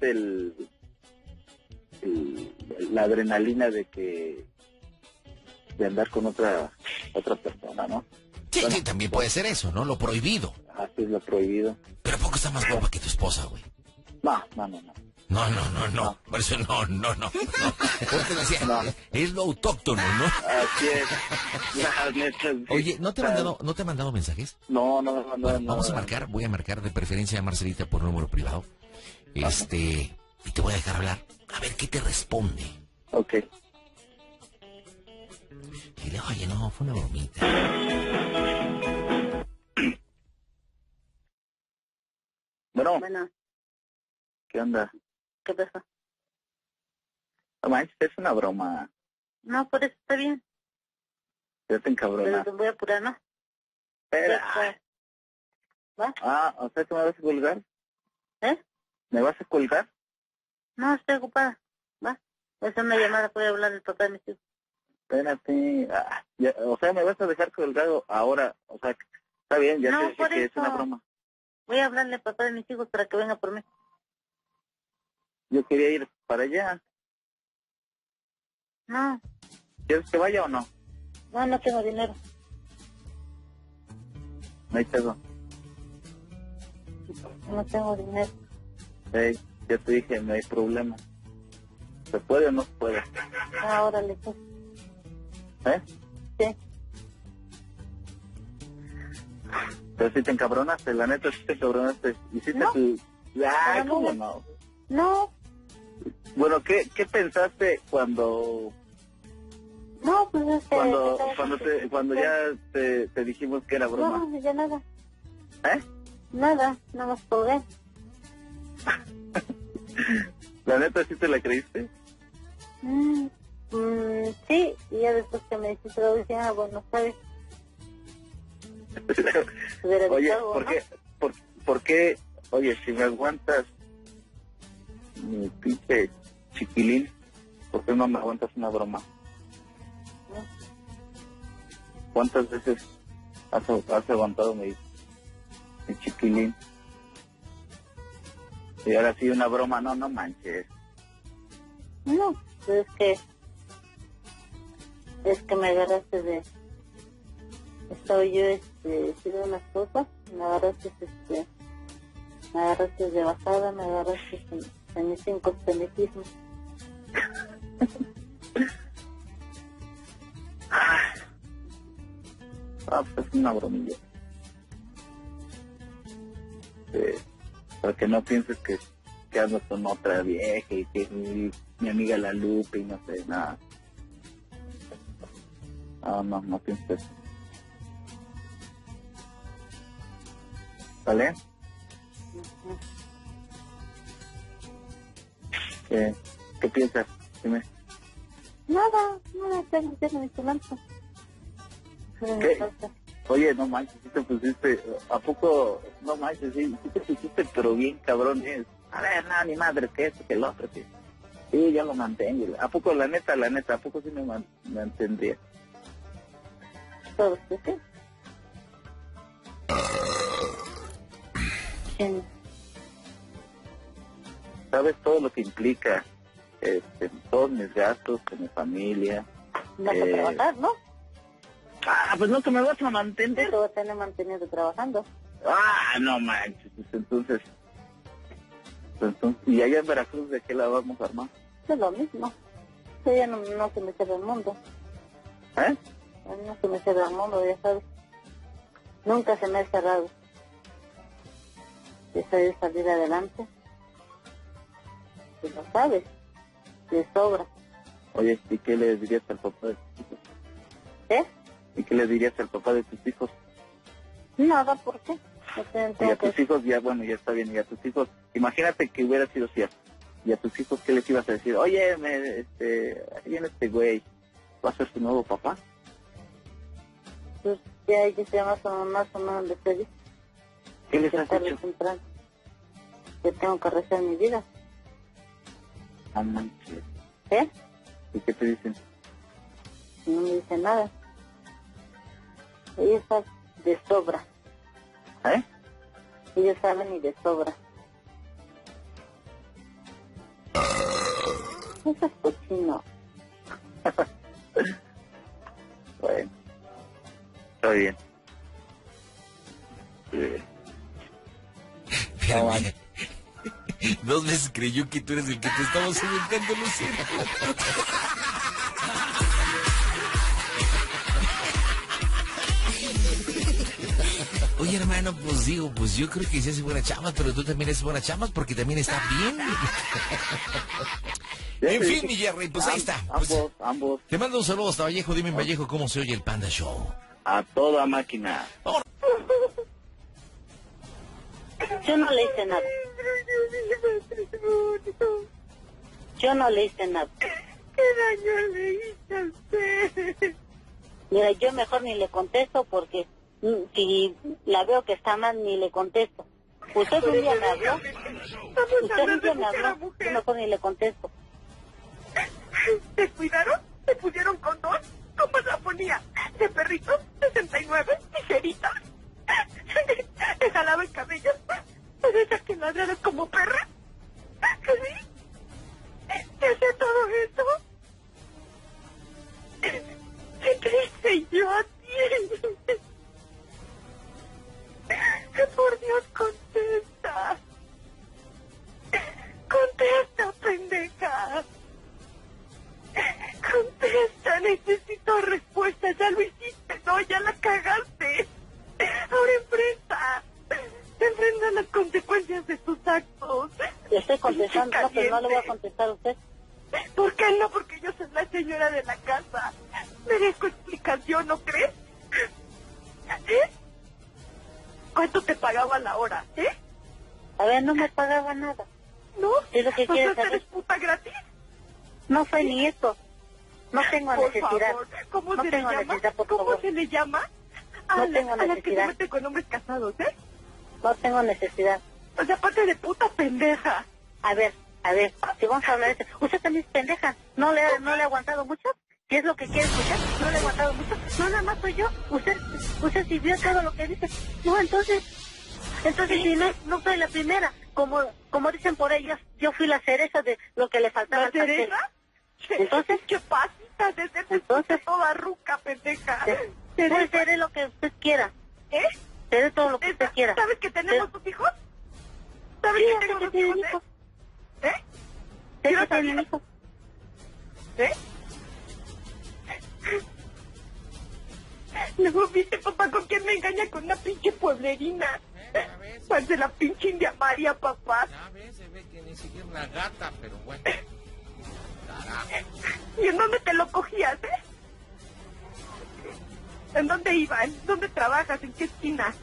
la adrenalina de andar con otra persona, ¿no? Sí, Bueno, sí, también puede ser eso, ¿no? Lo prohibido. así es lo prohibido. Pero ¿a poco está más guapa que tu esposa, güey? No. No. Por eso no. Porque decía, No. es lo autóctono, ¿no? Así es. La neta, sí. Oye, ¿no te ha mandado mensajes? No. Bueno, vamos a marcar, voy a marcar de preferencia a Marcelita por número privado. Y te voy a dejar hablar. A ver qué te responde. Ok. Y le oye, no, fue una bromita. Bueno, ¿qué onda? ¿Qué pasó? No manches, es una broma. No, por eso está bien. Ya te Pero encabronas. te voy a apurar, ¿no? Espera. ¿Va? O sea que me vas a colgar. ¿Eh? ¿Me vas a colgar? No, estoy ocupada. ¿Va? Es una llamada, puede hablar el papá de mis hijos. Espérate. O sea, me vas a dejar colgado ahora. O sea, está bien, ya No, te dije por que es eso. una broma. Voy a hablarle al papá de mis hijos para que venga por mí. Yo quería ir para allá. No, ¿Quieres que vaya o no? no tengo dinero. No hay pedo. No tengo dinero. Hey, ya te dije, no hay problema. ¿Se puede o no se puede? Órale, pues. ¿Eh? Sí. Pero si te encabronaste, la neta sí te encabronaste. Hiciste No. tu... Pero ¿cómo no. no? No, Bueno, ¿qué pensaste cuando no, pues es que... cuando ya te dijimos que era broma? No, ya nada. ¿Eh? Nada más colgué. ¿La neta sí te la creíste? Sí, y ya después que me dijiste lo dije, bueno, ¿sabes? Hubiera Oye, dicho algo, ¿por ¿no? qué? ¿Por qué? Oye, si me aguantas mi pinche chiquilín, ¿por qué no me aguantas una broma? ¿Cuántas veces has aguantado mi chiquilín? Y ahora sí una broma, no manches. No, pues es que me agarraste de... Estaba yo haciendo unas cosas, me agarraste de bajada, me agarraste en mis 5 pendequismos. Pues es una bromilla. Para que no pienses que ando con otra vieja y que es mi amiga la Lupe y no sé, nada. No pienses eso. ¿Vale? ¿Qué piensas? Dime. Nada, tengo mi silencio. ¿Qué? Oye, no manches, sí te pusiste, ¿a poco? No manches, sí te pusiste, pero bien cabrón es. A ver, nada, ni madre, que esto, que el otro, sí. Sí, ya lo mantengo. ¿A poco, la neta, ¿a poco sí me mantendría? Todo que sí. Sí. ¿Sabes todo lo que implica? Todos mis gastos, con mi familia. Vas a trabajar, ¿no? Pues no, que me vas a Te mantener. voy a tener mantenido trabajando. No manches, pues entonces, ¿y allá en Veracruz de qué la vamos a armar? Es lo mismo. Yo ya no se me cierra el mundo. ¿Eh? No se me cierra el mundo, ya sabes. Nunca se me ha cerrado. Deseo salir adelante. Y lo sabes. De sobra. Oye, ¿y qué le dirías al papá de tus hijos? ¿Eh? ¿Y qué le dirías al papá de tus hijos? Nada, ¿por qué? Y a tus hijos, ya está bien, y a tus hijos, imagínate que hubiera sido cierto. Y a tus hijos, ¿qué les ibas a decir? Oye, ahí viene este güey, ¿va a ser tu nuevo papá? Pues ya hay que se llama más o menos de feliz. ¿Qué les has Tarde o hecho? temprano. que tengo que rezar mi vida. No manches. ¿Eh? ¿Y qué te dicen? No me dicen nada. Ellos saben de sobra. ¿Eh? Ellos saben y de sobra. Eso es cochino. Bueno. Está bien. Espérame. 2 veces creyó que tú eres el que te estabas inventando, Lucero. Oye, hermano, pues digo, pues yo creo que sí es buena chamba, pero tú también eres buena chamba porque también está bien. En fin, mi Jerry, pues ahí está. Pues, Ambos. te mando un saludo hasta Vallejo. Dime en Vallejo cómo se oye el Panda Show. A toda máquina. Yo no le hice nada. Yo no le hice nada. ¿Qué daño le hice a usted? Mira, yo mejor ni le contesto porque si la veo que está mal, ni le contesto. Usted un día me habló. Usted un día me habló. Yo mejor ni le contesto. ¿Te cuidaron? ¿Te pusieron con dos? ¿Cómo la ponía? ¿De perritos? ¿69? ¿Tijeritas? ¿Te jalaba el cabello? ¿De esas que ladradas como perra? ¿Sí? ¿Te hacía todo eso? ¿Qué te hice yo a ti? Por Dios, contesta. Contesta, pendeja. Contesta, necesito respuesta. Ya lo hiciste, no, ya la cagaste. Ahora enfrenta las consecuencias de tus actos. Le estoy contestando, no, pero no le voy a contestar a usted. ¿Por qué no? Porque yo soy la señora de la casa. Merezco explicación, ¿no crees? ¿Eh? ¿Cuánto te pagaba la hora, A ver, no me pagaba nada. ¿No? Es lo que ¿Pues quieres tú eres saber. puta gratis? No soy ni eso. No tengo Por necesidad. favor, ¿cómo No se tengo le llama? necesidad, por ¿Cómo favor. se le llama? No tengo A las que se necesidad. meten con hombres casados, No tengo necesidad. O sea, aparte de puta pendeja. A ver, si vamos a hablar de eso. Usted también es pendeja. ¿No le he aguantado mucho? Si es lo que quiere escuchar, no le he aguantado mucho. No, nada más soy yo. Usted sí vio todo lo que dice. No, entonces si no soy la primera. Como dicen por ellos, yo fui la cereza de lo que le faltaba ¿La al pastel. cereza? Entonces, ¿Qué pasita? Desde Entonces, toda ruca, pendeja. pues seré lo que usted quiera. Seré todo lo que usted quiera. ¿Sabes que tenemos tus hijos? ¿Sabes Sí, que sé tengo que dos tienen hijos, hijos. ¿Eh? Sé ¿Sí que lo tienen sabías? hijos. No, viste, papá, con quién me engaña, con una pinche pueblerina. Pues de la pinche India María, papá. Ya ves, se ve que ni siquiera una gata, pero bueno. Carajo. ¿Y en dónde te lo cogías, ¿En dónde iban? ¿Dónde trabajas? ¿En qué esquina?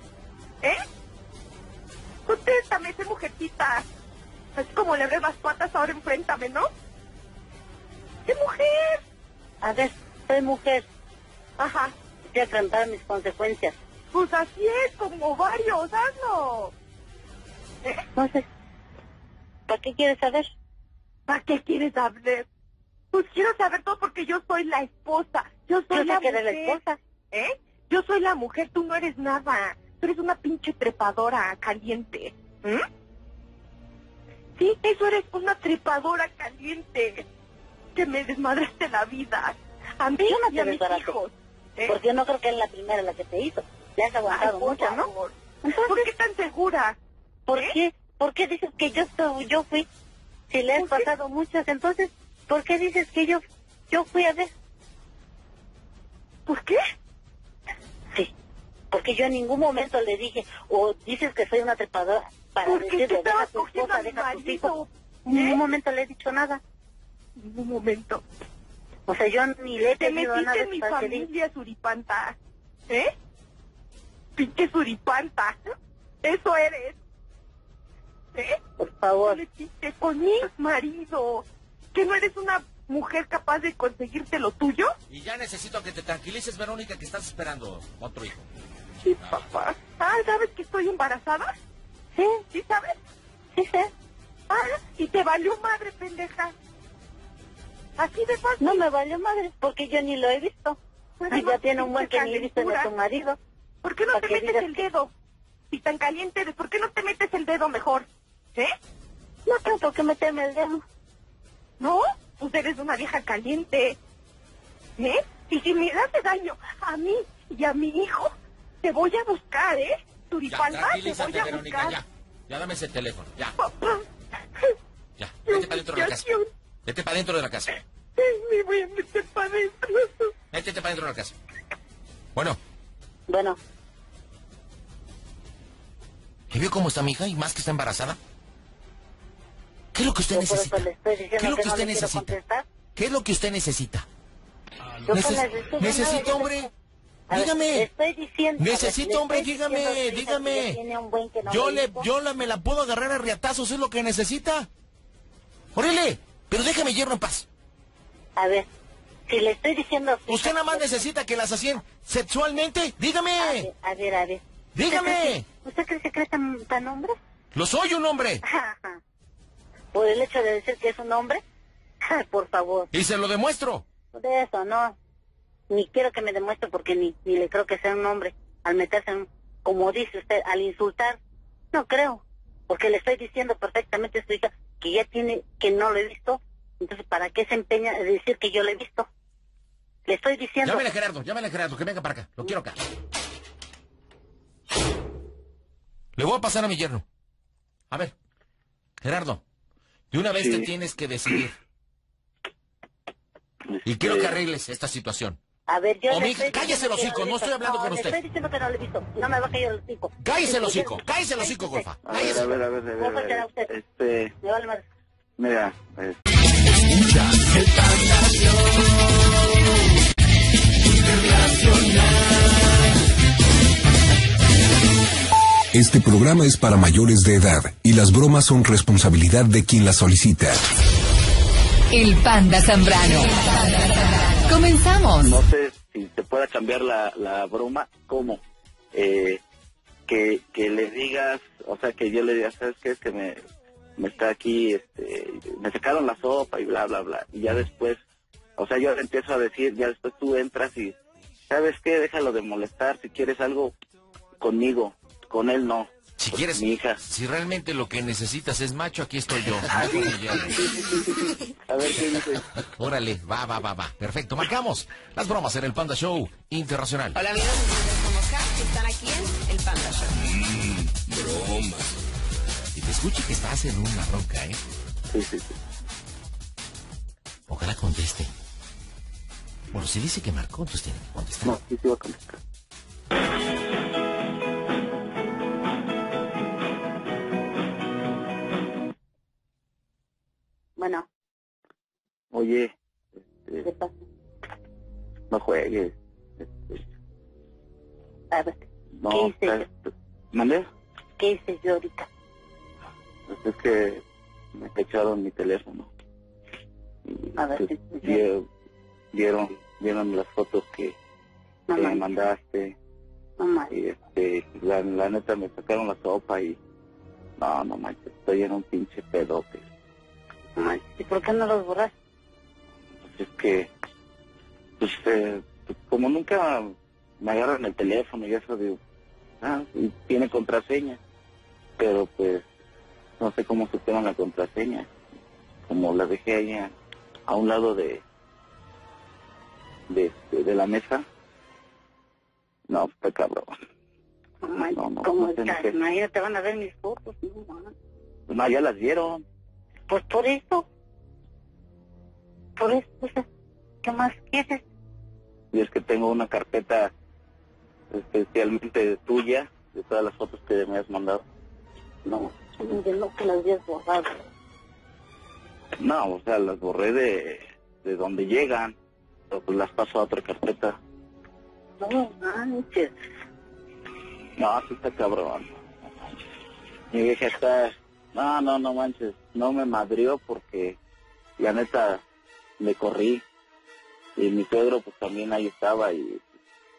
Contéstame, esa mujercita. Así como le ves las patas, ahora enfréntame, ¿no? ¿Qué mujer? A ver, soy mujer. Ajá. Hay que afrontar mis consecuencias. Pues así es, como varios, hazlo. Entonces, ¿para qué quieres saber? ¿Para qué quieres saber? Pues quiero saber todo porque yo soy la esposa. Yo soy la Yo sé que mujer. eres la esposa. Yo soy la mujer, tú no eres nada. Tú eres una pinche trepadora caliente. Sí, eso eres una trepadora caliente. Que me desmadraste la vida. A mí Yo no y te a mis desbaraté. hijos. Porque yo no creo que es la primera la que te hizo. Le has aguantado Ay, por mucho, ¿no? favor. Entonces, ¿Por qué tan segura? ¿por qué? ¿Por qué dices que yo fui? Si le has ¿Por qué? pasado muchas, entonces, ¿por qué dices que yo fui a ver? ¿Por qué? Sí, porque yo en ningún momento le dije, o dices que soy una trepadora para Porque te decirle, deja a estabas tu cogiendo a esposa, mi deja a tus hijos. marido. En ningún momento le he dicho nada. En ningún momento. O sea, yo ni le he Te pedido nada metiste en mi para que diga. familia, suripanta. Pinche suripanta. Eso eres. Por favor. Te metiste con mi marido. ¿Que no eres una mujer capaz de conseguirte lo tuyo? Y ya necesito que te tranquilices, Verónica, que estás esperando otro hijo. Sí, papá. Ah, ¿sabes que estoy embarazada? Sí, ¿Sí sabes? Y te valió madre, pendeja. Así de fácil. No me valió madre, porque yo ni lo he visto. Y ya tiene un buen que ni he visto de tu marido. ¿Por qué no Para te que metes digas el dedo? Si tan caliente, ¿por qué no te metes el dedo mejor? No tengo por qué meterme el dedo. ¿No? Pues eres una vieja caliente. Y si me hace daño a mí y a mi hijo, te voy a buscar, Ya, Turipalma, te tranquilízate, voy a Verónica, buscar. ya dame ese teléfono, ya, Papá. ya, vete para dentro de la casa, Humillación. vete para dentro de la casa, Me voy a meter para adentro. métete para dentro de la casa. Bueno, Bueno, ¿y vio cómo está mi hija y más que está embarazada? ¿Qué es lo que usted yo por necesita? eso le estoy ¿Qué es diciendo lo que que no usted le quiero necesita? contestar. ¿Qué es lo que usted necesita? Yo pues necesito nada, Necesito, yo hombre. A ver, le Dígame. estoy diciendo. Necesito, hombre, diciendo dígame, a su hija que dígame. ya tiene un buen que no Yo me le, dijo. yo la, me la puedo agarrar a riatazos, es lo que necesita. Órale, pero déjame yerno en paz. A ver, si le estoy diciendo... a su Usted hija nada más que- necesita que la sacien sexualmente. Dígame. A ver. Dígame. ¿Usted cree que es tan hombre? Lo soy un hombre. Por el hecho de decir que es un hombre, por favor. Y se lo demuestro. De eso, no. Ni quiero que me demuestre porque ni le creo que sea un hombre. Al meterse en, como dice usted, al insultar, no creo. Porque le estoy diciendo perfectamente a su hija que ya tiene, que no lo he visto. Entonces, ¿para qué se empeña de decir que yo lo he visto? Le estoy diciendo... Llámale a Gerardo, que venga para acá. Lo quiero acá. Le voy a pasar a mi yerno. A ver, Gerardo, de una vez Sí. te tienes que decidir. Y quiero que arregles esta situación. A ver, yo O le mi- estoy cállese diciendo el que hocico, lo he no visto. estoy hablando con Le usted. estoy diciendo que no lo he visto. No me va a caer el hocico. Cállese el hocico, Golfa. A ver, a ver, a ver, a ver, ¿Cómo a será ver. usted? Me vale madre. Mira, Este programa es para mayores de edad y las bromas son responsabilidad de quien las solicita. El Panda Zambrano. Comenzamos. no sé si te pueda cambiar la broma, ¿cómo? Que le digas, o sea, que yo le diga, ¿sabes qué? Es que me está aquí, me sacaron la sopa y bla, bla, bla. Y ya después, o sea, yo le empiezo a decir, ya después tú entras y, ¿sabes qué? Déjalo de molestar, si quieres algo conmigo, con él no. Si Pues, quieres, mi hija. si realmente lo que necesitas es macho, aquí estoy yo. Ven con mi yerno. A ver qué dices. Órale, va. Perfecto, marcamos las bromas en el Panda Show Internacional. Hola amigos, mi nombre es Mosca, están aquí en el Panda Show. Bromas. Y te escuche que estás en una bronca, ¿eh? Sí. Ojalá conteste. Bueno, si dice que marcó, entonces tiene que contestar. No, sí voy a contestar. Bueno, Oye, ¿qué pasa? no juegues. A ver, No, ¿qué hice ¿sabes? ¿Mandé? ¿qué hice yo ahorita? Pues es que me cacharon mi teléfono. Y, A ver, pues, sí. vieron las fotos que No me manches, mandaste. no manches. Y la neta me sacaron la sopa y no manches, estoy en un pinche pedote. No manches. ¿Y por qué no los borras? Pues es que pues como nunca me agarran el teléfono y eso digo, y tiene contraseña, pero pues no sé cómo supieron la contraseña, como la dejé ahí a un lado de la mesa. No, está cabrón. No manches, No, ¿cómo no sé ni estás? qué. Imagínate, van a ver mis fotos. No, manches. No, ya las vieron. Pues por eso, pues, ¿qué más quieres? Y es que tengo una carpeta especialmente tuya, de todas las fotos que me has mandado. No, yo no que las habías borrado. No, o sea, las borré de donde llegan, pero pues las paso a otra carpeta. No manches. No, sí está cabrón. Mi vieja está... No manches, no me madrió porque la neta le corrí. Y mi suegro pues también ahí estaba y...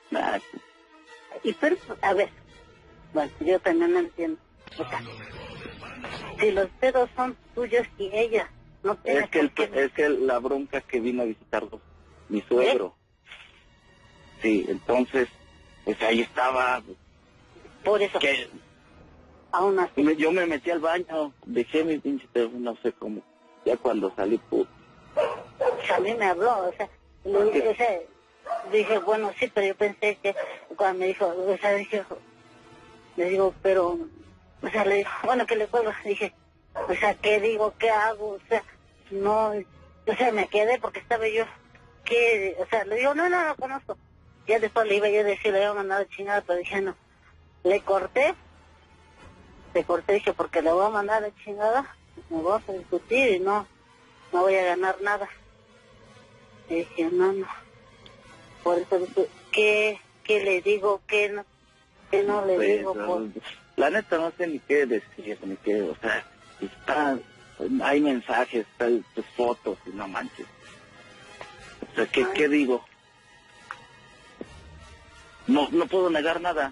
Y pero, a ver, bueno, yo también no entiendo. O sea, Si los pedos son tuyos y ella, no tiene Es que, por qué. es que la bronca que vino a visitarlos, mi suegro. Sí, entonces, pues ahí estaba. Por eso, Que aún así. yo me metí al baño, dejé mi pinche teléfono, no sé cómo. Ya cuando salí, puto. A mí me habló, o sea, dije, bueno, sí, pero yo pensé que cuando me dijo, o sea, le digo, pero, o sea, le digo, bueno, ¿qué le puedo? Dije, o sea, ¿qué digo? ¿Qué hago? O sea, no, o sea, me quedé porque estaba yo, ¿qué? O sea, le digo, no lo conozco. Ya después le iba yo a decir, le iba a mandar a chingada, pero dije, no. Le corté, dije, porque le voy a mandar a chingada, me voy a discutir y no voy a ganar nada. Y dije, no. Por eso dije, ¿qué le digo? ¿Qué no le digo? La neta no sé ni qué decir, ni qué, o sea, hay mensajes, tus fotos y no manches. O sea, ¿qué digo? No puedo negar nada.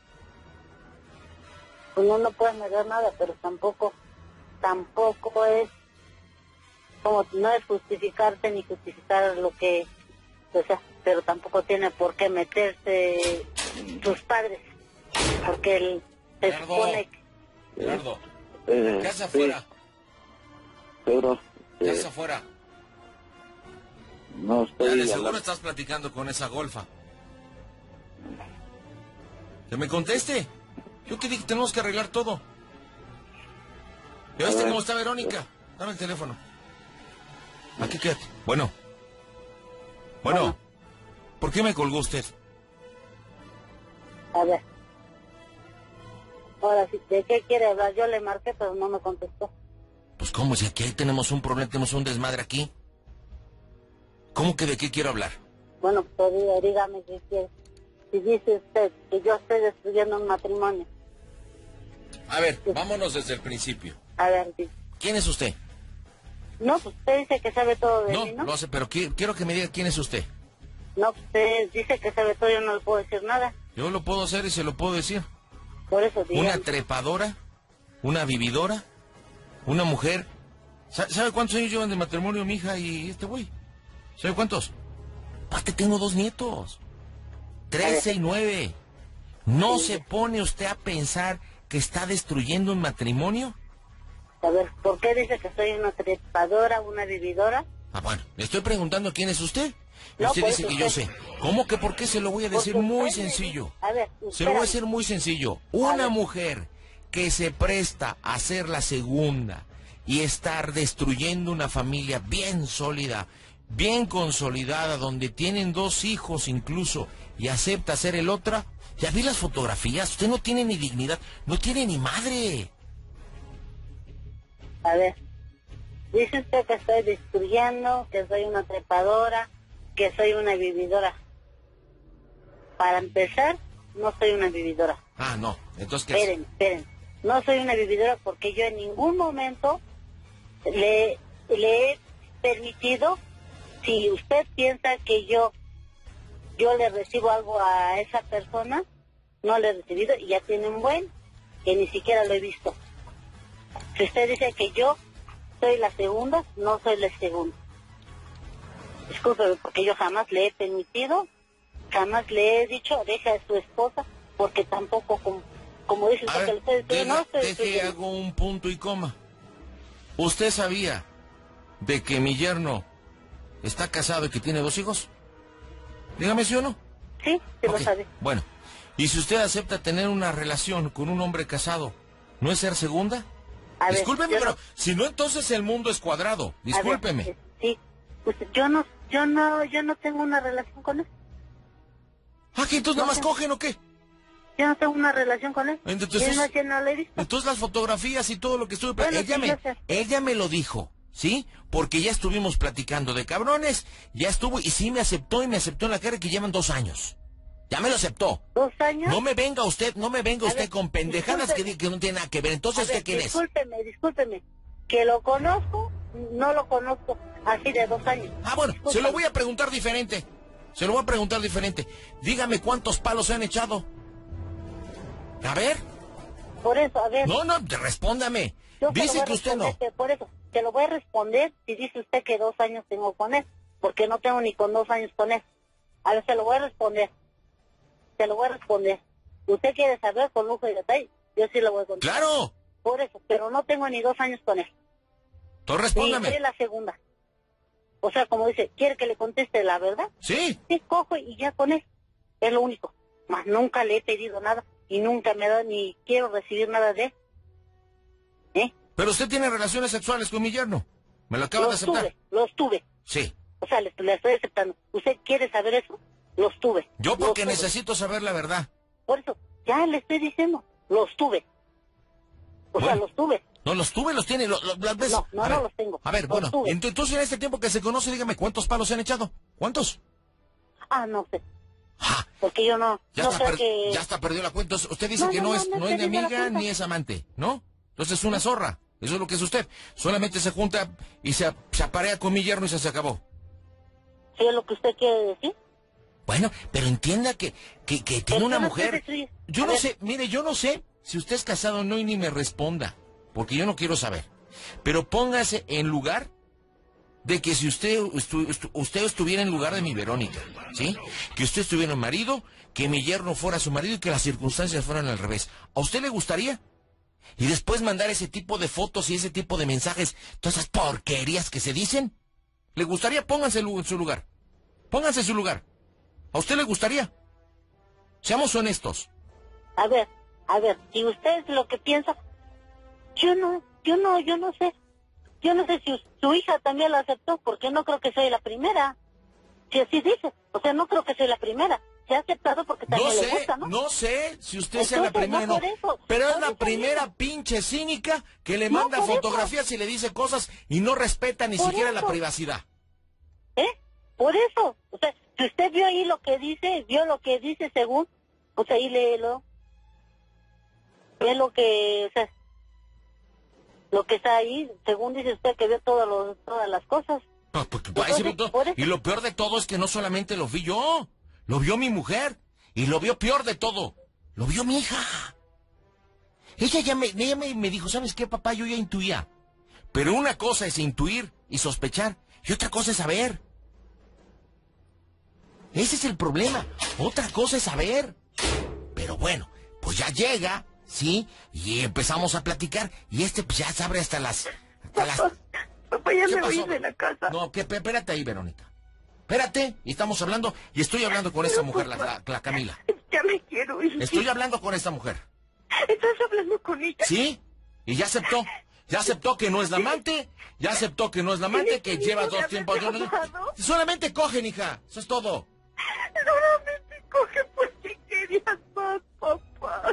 Pues no puedes negar nada, pero tampoco es, como no es justificarte ni justificar lo que, o sea, pero tampoco tiene por qué meterse tus padres, porque él se Gerardo, supone que... Gerardo, ¿qué haces Sí, afuera? pero ¿Qué haces afuera? no Ya estoy de seguro hablando. estás platicando con esa golfa. Que me conteste. Yo que dije que tenemos que arreglar todo. ¿Ya viste cómo está Verónica? Dame el teléfono. Aquí quédate. Bueno. ¿Por qué me colgó usted? A ver. Ahora sí, ¿de qué quiere hablar? Yo le marqué, pero no me contestó. Pues cómo, si aquí tenemos un problema, tenemos un desmadre aquí. ¿Cómo que de qué quiero hablar? Bueno, pues dígame qué quiere. Si dice usted que yo estoy destruyendo un matrimonio. A ver, vámonos desde el principio. A ver, dice. ¿Quién es usted? No, pues usted dice que sabe todo de mí, ¿no? No sé, pero quiero que me diga quién es usted. No, pues usted dice que sabe todo, yo no le puedo decir nada. Yo lo puedo hacer y se lo puedo decir. Por eso digo. Una trepadora, una vividora, una mujer. ¿Sabe cuántos años llevan de matrimonio mi hija y este güey? ¿Sabe cuántos? Aparte tengo 2 nietos. 13 y 9. ¿No se pone usted a pensar que está destruyendo un matrimonio? A ver, ¿por qué dice que soy una trepadora, una vividora? Ah, bueno, le estoy preguntando quién es usted. No, Usted por dice eso que yo usted- sé. ¿Cómo que por qué? Se lo voy a decir Porque muy usted me sencillo. dice- A ver, Se lo voy a espérame. decir muy sencillo. Una ver. mujer que se presta a ser la segunda y estar destruyendo una familia bien sólida, bien consolidada, donde tienen 2 hijos incluso, y acepta ser el otra. Ya vi las fotografías, usted no tiene ni dignidad, no tiene ni madre. A ver, dice usted que estoy destruyendo, que soy una trepadora, que soy una vividora. Para empezar, no soy una vividora. Ah, no, entonces ¿qué hace? Esperen. No soy una vividora porque yo en ningún momento le he permitido, si usted piensa que yo le recibo algo a esa persona, no le he recibido y ya tiene un buen, que ni siquiera lo he visto. Si usted dice que yo soy la segunda, no soy la segunda. Discúlpeme, porque yo jamás le he permitido, jamás le he dicho, deja a su esposa, porque tampoco, como dice A usted, que ver, le estoy diciendo, no estoy deje, destruyendo. hago un punto y coma. ¿Usted sabía de que mi yerno está casado y que tiene 2 hijos? Dígame si o no. Sí, sí Ok, lo sabe. bueno, y si usted acepta tener una relación con un hombre casado, ¿no es ser segunda? A ver, Discúlpeme, yo pero no- si no, entonces el mundo es cuadrado. a ver, Discúlpeme. sí, pues yo no tengo una relación con él. Ah, ¿que entonces nada más cogen o qué? Yo no tengo una relación con él. Entonces- Y es más, yo no le he visto. Entonces las fotografías y todo lo que estuve... Bueno, sí, yo sé. ella me lo dijo, ¿sí? Porque ya estuvimos platicando de cabrones, ya estuvo, y sí me aceptó, y me aceptó en la cara que llevan 2 años. Ya me lo aceptó. 2 años. No me venga usted A ver, con pendejadas que, discúlpeme. que no tienen nada que ver. A Entonces, ver, ¿qué quién es? discúlpeme. Que lo conozco, no lo conozco así de 2 años. Ah, bueno, se Discúlpeme. lo voy a preguntar diferente. Dígame cuántos palos se han echado. A ver, Por eso, a ver. No, respóndame. Yo se lo Dice voy a que usted no. responder, por eso, te lo voy a responder si dice usted que 2 años tengo con él, porque no tengo ni con 2 años con él. A ver, se lo voy a responder. Se lo voy a responder. Usted quiere saber con lujo y detalle, yo sí lo voy a contestar. ¡Claro! Por eso, pero no tengo ni 2 años con él. Tú Sí, respóndame. es la segunda. O sea, como dice, ¿quiere que le conteste la verdad? Sí. Sí, cojo y ya con él. Es lo único. Más nunca le he pedido nada y nunca me da ni quiero recibir nada de él. ¿Eh? Pero usted tiene relaciones sexuales con mi yerno. ¿Me lo acaba de aceptar? Los tuve. Sí. O sea, le estoy aceptando. ¿Usted quiere saber eso? Los tuve. Yo Los porque tuve. necesito saber la verdad. Por eso, ya le estoy diciendo, los tuve. O sea, Bueno. los tuve. No, los tuve, los tiene. Las veces. No, A ver, los tengo. A ver, Los bueno, tuve. entonces en este tiempo que se conoce, dígame, ¿cuántos palos se han echado? ¿Cuántos? Ah, no sé. ¡Ja! Porque yo no Ya creo que... está perdió la cuenta. Usted dice No, que no, no no, es no ni estoy viendo la amiga cuenta. ni es amante, ¿no? Entonces es una zorra. Eso es lo que es usted. Solamente se junta y se aparea con mi yerno y se acabó. ¿Sí es lo que usted quiere decir? Bueno, pero entienda que tiene Pero una yo no mujer. sé, Yo a no ver. sé, mire, yo no sé si usted es casado o no y ni me responda, porque yo no quiero saber. Pero póngase en lugar de que si usted estuviera en lugar de mi Verónica, ¿sí? Que usted estuviera en marido, que mi yerno fuera su marido y que las circunstancias fueran al revés. ¿A usted le gustaría? Y después mandar ese tipo de fotos y ese tipo de mensajes, todas esas porquerías que se dicen. ¿Le gustaría? Pónganse en su lugar. Pónganse en su lugar. ¿A usted le gustaría? Seamos honestos. A ver, si usted es lo que piensa, yo no sé. Yo no sé si su hija también lo aceptó, porque no creo que soy la primera. Si así dice, o sea, no creo que soy la primera. Se ha aceptado porque también le gusta, ¿no? No sé si usted sea la Entonces, primera no o por no. eso, Pero es por la eso primera mismo. pinche cínica que le No, manda por eso. fotografías y le dice cosas y no respeta ni Por siquiera la eso. privacidad. Por eso. O sea, si usted vio ahí lo que dice según, pues ahí léelo. Es lo que, o sea, lo que está ahí, según dice usted que vio todas las cosas. Pues, porque Entonces, ahí se vio todo. por eso. Y lo peor de todo es que no solamente lo vi yo, lo vio mi mujer. Y lo vio peor de todo, lo vio mi hija. Ella me dijo, ¿sabes qué, papá? Yo ya intuía. Pero una cosa es intuir y sospechar, y otra cosa es saber. Ese es el problema. Otra cosa es saber. Pero bueno, pues ya llega, ¿sí? Y empezamos a platicar, y pues ya sabe hasta las... Papá, ya ¿Qué me voy pasó? de la casa. No, espérate ahí, Verónica. Espérate, y estamos hablando, y estoy hablando con esta mujer, la Camila. Ya me quiero ir. Estoy hablando con esta mujer. ¿Estás hablando con ella? ¿Sí? Y ya aceptó. Ya aceptó que no es la amante. Ya aceptó que no es la amante, que lleva 2 tiempos. Solamente cogen, hija. Eso es todo. Solamente coge porque querías más, papá.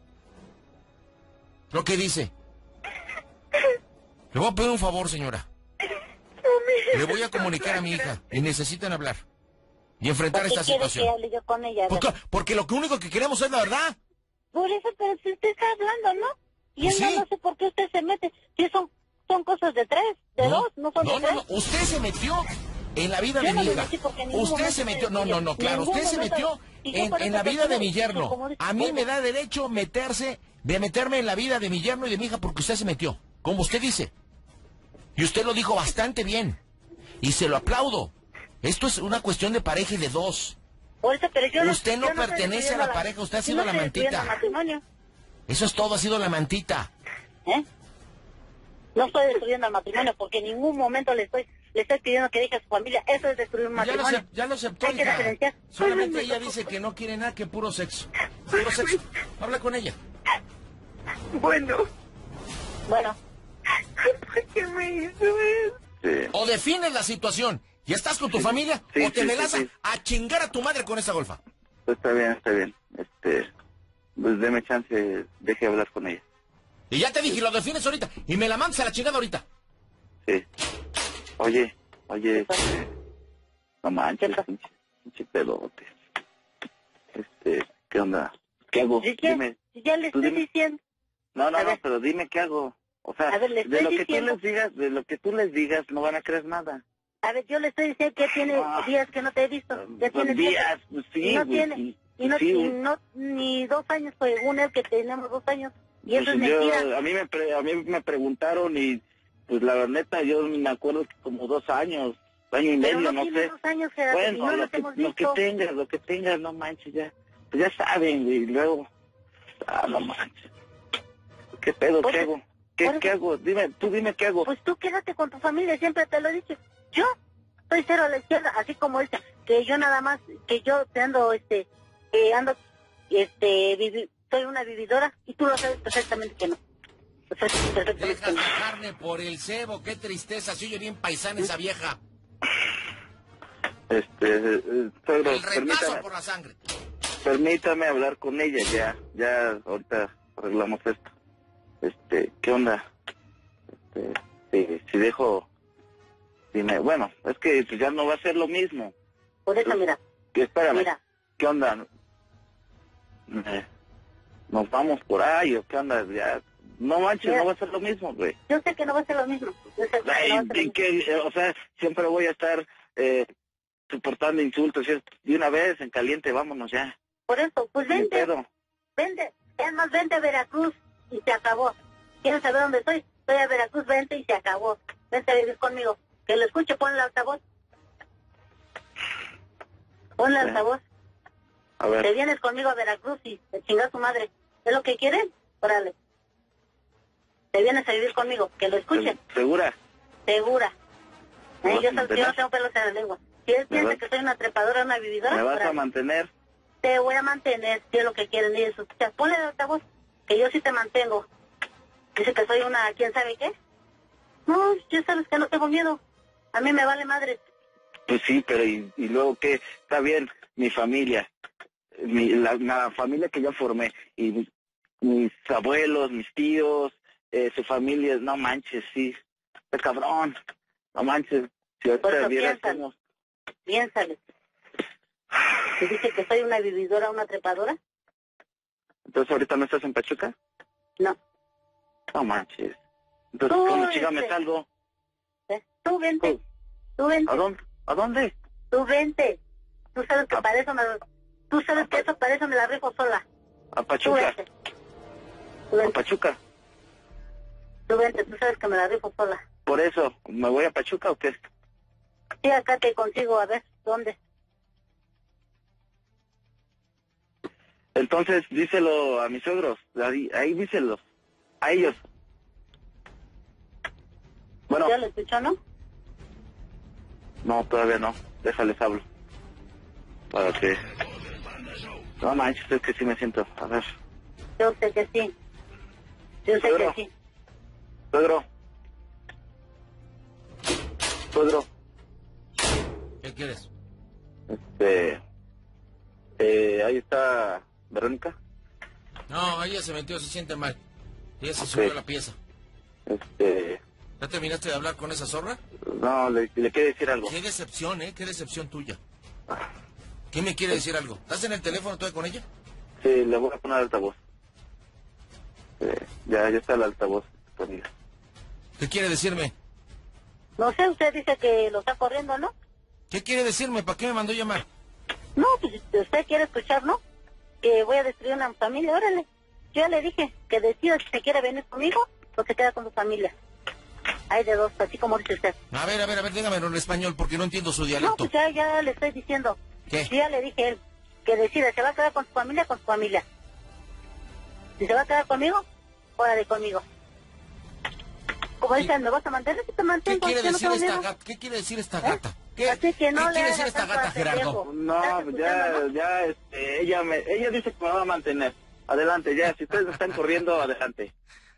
Lo que dice. Le voy a pedir un favor, señora. Le voy a comunicar a mi hija. Y necesitan hablar. Y enfrentar ¿Por qué esta quiere situación. que hable yo con ella? A ver. Porque lo único que queremos es la verdad. Por eso, pero si usted está hablando, ¿no? Y Pues él sí. no sé por qué usted se mete. Si son cosas de 3, de 2, no son de 3. No. Usted se metió en la vida Yo de no mi me hija. metí porque en ningún Usted momento se metió. me metí. No, claro. Ningún Usted se momento. metió Y yo por en eso la te vida de mi digo, yerno. como dice, A mí bueno. me da derecho meterme en la vida de mi yerno y de mi hija porque usted se metió. Como usted dice. Y usted lo dijo bastante bien. Y se lo aplaudo. Esto es una cuestión de pareja y de 2. Por eso, pero yo Usted no yo estoy pertenece a destruyendo la pareja, usted ha sido no la estoy destruyendo mantita. el matrimonio, Eso es todo, ha sido la mantita. ¿eh? No estoy destruyendo el matrimonio porque en ningún momento le estoy pidiendo que deje a su familia. Eso es destruir un matrimonio. Ya lo aceptó, Hay que hija. diferenciar. Solamente ella dice que no quiere nada que puro sexo. Puro sexo. Habla con ella. Bueno, Bueno, ¿por qué me hizo eso? Sí. O defines la situación y estás con tu familia Sí, o te sí, me sí, lanzas sí. a chingar a tu madre con esa golfa. Pues está bien. Pues deme chance, deje hablar con ella. Y ya te dije, y lo defines ahorita. Y me la mandas a la chingada ahorita. Sí. Oye, no manches, ¿Qué pasa? pinche pedote. ¿Qué onda? ¿Qué hago? ¿sí qué? Dime. Si ya le Tú estoy dime. diciendo. No, A ver. pero dime qué hago. O sea, A ver, le de estoy lo que diciendo. de lo que tú les digas no van a creer nada. A ver, yo le estoy diciendo que tiene días que no te he visto. Ya tiene Días, pues sí, y no güey, tiene. sí, Y no, sí, y güey. no, ni 2 años, según él, que tenemos 2 años. Y eso Pues es mentira. a mí me preguntaron y pues la neta yo me acuerdo que como 2 años, año y Pero medio, no no tiene sé. 2 años, Gerardo, y Bueno, no nos hemos visto. lo que tengas, no manches, ya. Pues ya saben, y luego, no manches. ¿Qué pedo? Pues, ¿Qué hago? por ¿Qué eso- hago? Dime qué hago. Pues tú quédate con tu familia, siempre te lo he dicho. Yo estoy cero a la izquierda, así como dice, que yo nada más, que yo te ando, soy una vividora, y tú lo sabes perfectamente que no. Perfectamente que Dejas no. la carne por el cebo, qué tristeza, si oye bien paisana esa vieja. Suegro, El retazo por la sangre. permítame hablar con ella, ya ahorita arreglamos esto. ¿Qué onda? Si dejo, dime, bueno, es que pues, ya no va a ser lo mismo. Por eso, mira, Espérame, mira, ¿qué onda? ¿Nos vamos por ahí o qué onda? Ya, no manches, Mira. no va a ser lo mismo, güey. yo sé que no va a ser lo mismo. Yo sé que no va a Ay, ser lo y mismo. que, o sea, siempre voy a estar soportando insultos. Y una vez en caliente, vámonos ya. Por eso, pues Ni vente, pedo. es más, vente a Veracruz y se acabó. ¿Quieres saber dónde estoy? Estoy a Veracruz, vente y se acabó. Vente a vivir conmigo. Que lo escuche, ponle el altavoz. Ponle el Sí. altavoz. A Te ver, vienes conmigo a Veracruz y te chingas tu madre. ¿Es lo que quieren? Órale. Te vienes a vivir conmigo. Que lo escuchen. ¿segura? Segura. ¿Me vas Yo a no mantener? tengo pelos en la lengua. Si él piensa vas- que soy una trepadora, una vividora, ¿Me vas a órale. mantener? Te voy a mantener, si es lo que quieren. Y eso, ponle el altavoz, que yo sí te mantengo. Dice que soy una, ¿quién sabe qué? No, yo sabes que no tengo miedo. A mí me vale madre. Pues sí, pero ¿y luego qué? Está bien, mi familia, la familia que yo formé, y mis abuelos, mis tíos, su familia, no manches, sí, está cabrón, no manches, si Por ahorita eso vieras piénsale. cómo... Piénsale. ¿Te dice que soy una vividora, una trepadora? Entonces, ¿ahorita no estás en Pachuca? No. No manches. Entonces, Tú, ¿cómo chica me salgo? Tú vente. Tú vente. ¿A dónde? ¿A dónde? Tú vente. Tú sabes que para eso me... Tú sabes que eso para eso me la rifo sola. ¿A Tú Pachuca? vente. Tú ¿A vente. Pachuca? Tú vente. Tú sabes que me la rifo sola. Por eso, ¿me voy a Pachuca o qué? Sí, acá te consigo, a ver, ¿dónde? Entonces, díselo a mis suegros, ahí díselo, a ellos. Bueno, ¿Ya lo escuchó, no? no, todavía no, déjales hablo. Para que... No manches, es que sí me siento, a ver. Yo sé que sí. Yo sé Suegro. que sí. Suegro. Suegro, ¿Qué quieres? ahí está Verónica. No, ella se metió, se siente mal. Ella se Ok. subió a la pieza. Este, ¿Ya terminaste de hablar con esa zorra? no, le quiere decir algo. Qué decepción, ¿eh? Qué decepción tuya. ¿Qué me quiere decir algo? ¿Estás en el teléfono todavía con ella? Sí, le voy a poner altavoz. Ya está el altavoz disponible. ¿Qué quiere decirme? No sé, usted dice que lo está corriendo, ¿no? ¿Qué quiere decirme? ¿Para qué me mandó llamar? No, pues usted quiere escuchar, ¿no? Que voy a destruir una familia, órale. Yo ya le dije que decida si se quiere venir conmigo o se queda con su familia. Hay de dos, así como dice usted. A ver, dígamelo en español porque no entiendo su No, dialecto. pues ya le estoy diciendo. ¿Qué? Yo ya le dije a él que decida, ¿se va a quedar con su familia? Con su familia. Si se va a quedar conmigo, órale conmigo. Como dicen, ¿me vas a mantener? Si te ¿Qué mantengo, quiere yo no decir tengo esta miedo. gata? ¿Qué quiere decir esta gata? ¿Qué, Así que no ¿qué le quiere hagas decir esta caso gata, a Gerardo? pendejo. No, ¿Estás escuchando, no? ella dice que me va a mantener. Adelante, ya, si ustedes están corriendo, adelante.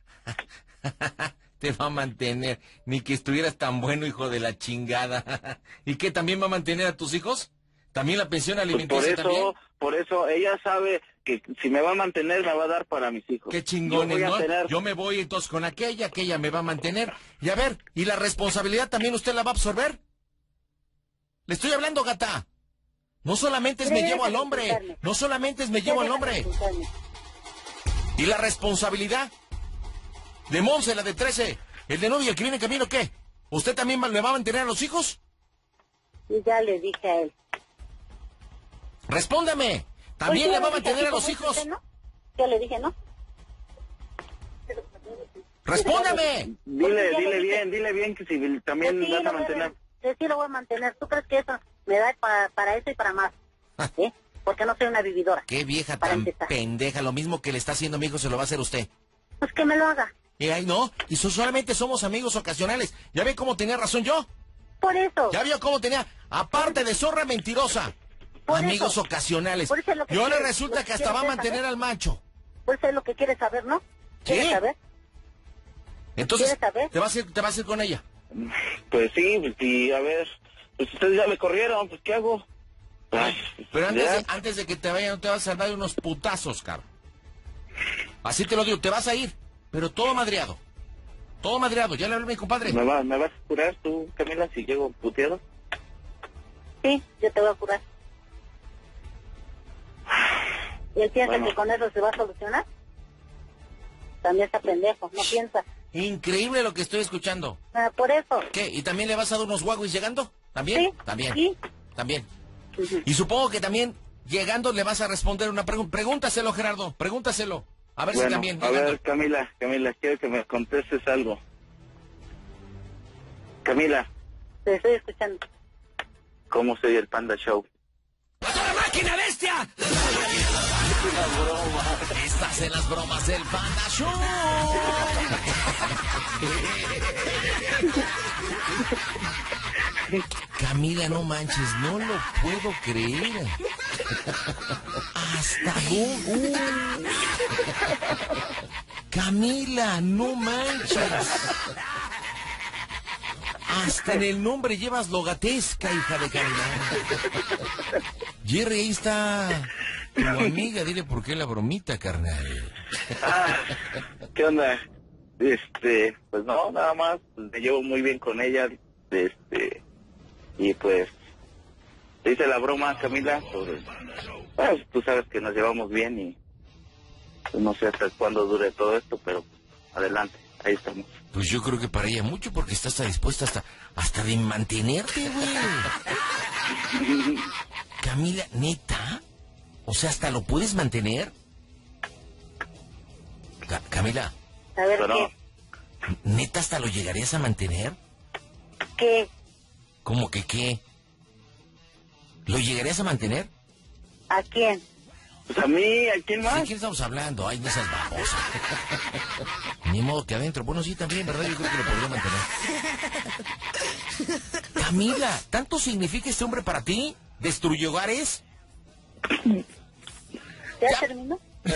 Te va a mantener. Ni que estuvieras tan bueno, hijo de la chingada. ¿Y qué, también va a mantener a tus hijos? ¿También la pensión Pues alimenticia también? por eso, ella sabe que si me va a mantener, me va a dar para mis hijos. Qué chingones, Yo voy a ¿no? tener- Yo me voy entonces con aquella me va a mantener. Y a ver, ¿y la responsabilidad también usted la va a absorber? Le estoy hablando, gata. No solamente es me llevo al hombre, no solamente es me llevo al hombre. ¿Y la responsabilidad? De Monse, la de 13, el de novio, el que viene en camino, ¿qué? ¿Usted también le va a mantener a los hijos? Y ya le dije a él. Respóndame. ¿También Pues le va a yo le dije mantener a así los como dice hijos? usted, ¿no? Yo le dije, ¿no? ¡Respóndame! Dile bien que si también Sí, vas a mantener. Sí, lo voy a mantener. ¿Tú crees que eso me da para eso y para más? ¿Sí? Porque no soy una vividora. Qué vieja Para tan empezar. pendeja. Lo mismo que le está haciendo a mi hijo se lo va a hacer usted. Pues que me lo haga. Y ahí no. Y solamente somos amigos ocasionales. ¿Ya ve cómo tenía razón yo? Por eso. ¿Ya vio cómo tenía? Aparte de zorra mentirosa. Por Amigos eso. ocasionales. Por eso es lo que Y ahora quieres- resulta lo que hasta va a quieres mantener saber. al macho. Pues es lo que quieres saber, ¿no? ¿Quieres ¿Sí? saber? Entonces, ¿Quieres saber? te vas a ir con ella. Pues sí, a ver, pues ustedes ya me corrieron, pues ¿qué hago? Ay, Pero ya. antes de que te vaya, no te vas a salvar de unos putazos, Carlos. Así te lo digo, te vas a ir. Pero todo madreado. Todo madreado. Ya le hablé a mi compadre. ¿Me vas a curar tú, Camila, si llego puteado? Sí, yo te voy a curar. ¿Y él piensa Bueno. que con eso se va a solucionar? También está pendejo, no piensa. Increíble lo que estoy escuchando. Por eso. ¿Qué? ¿Y también le vas a dar unos guaguis llegando? ¿También? Sí, También. sí. También. Ujú. Y supongo que también llegando le vas a responder una pregunta. Pregúntaselo, Gerardo. Pregúntaselo. A ver si Bueno, también. a llegando. ver, Camila, quiero que me contestes algo. Camila, Te estoy escuchando. ¿cómo soy el Panda Show? ¡A toda máquina, bestia! Estás en las bromas del Panda Show. Camila, no manches, no lo puedo creer. Hasta dónde. Camila, no manches. Hasta en el nombre llevas logatesca, hija de Camila. Jerry, ahí está tu amiga. Dile por qué la bromita, carnal. Ah, ¿qué onda? Pues no, nada más, pues, me llevo muy bien con ella, y pues, te hice la broma, Camila, sobre, pues, tú sabes que nos llevamos bien y pues, no sé hasta cuándo dure todo esto, pero adelante, ahí estamos. Pues yo creo que para ella mucho, porque está hasta dispuesta hasta de mantenerte, güey. Camila, ¿neta? O sea, ¿hasta lo puedes mantener? Camila, A ver, Pero, ¿neta hasta lo llegarías a mantener? ¿qué? ¿Cómo que qué? ¿Lo llegarías a mantener? ¿A quién? pues a mí, ¿a quién ¿De más? quién estamos hablando? Ay, no seas babosa. Ni modo que adentro. Bueno, sí, también, ¿verdad? Yo creo que lo podría mantener. Camila, ¿tanto significa este hombre para ti? ¿Destruye hogares? ¿Ya terminó? Es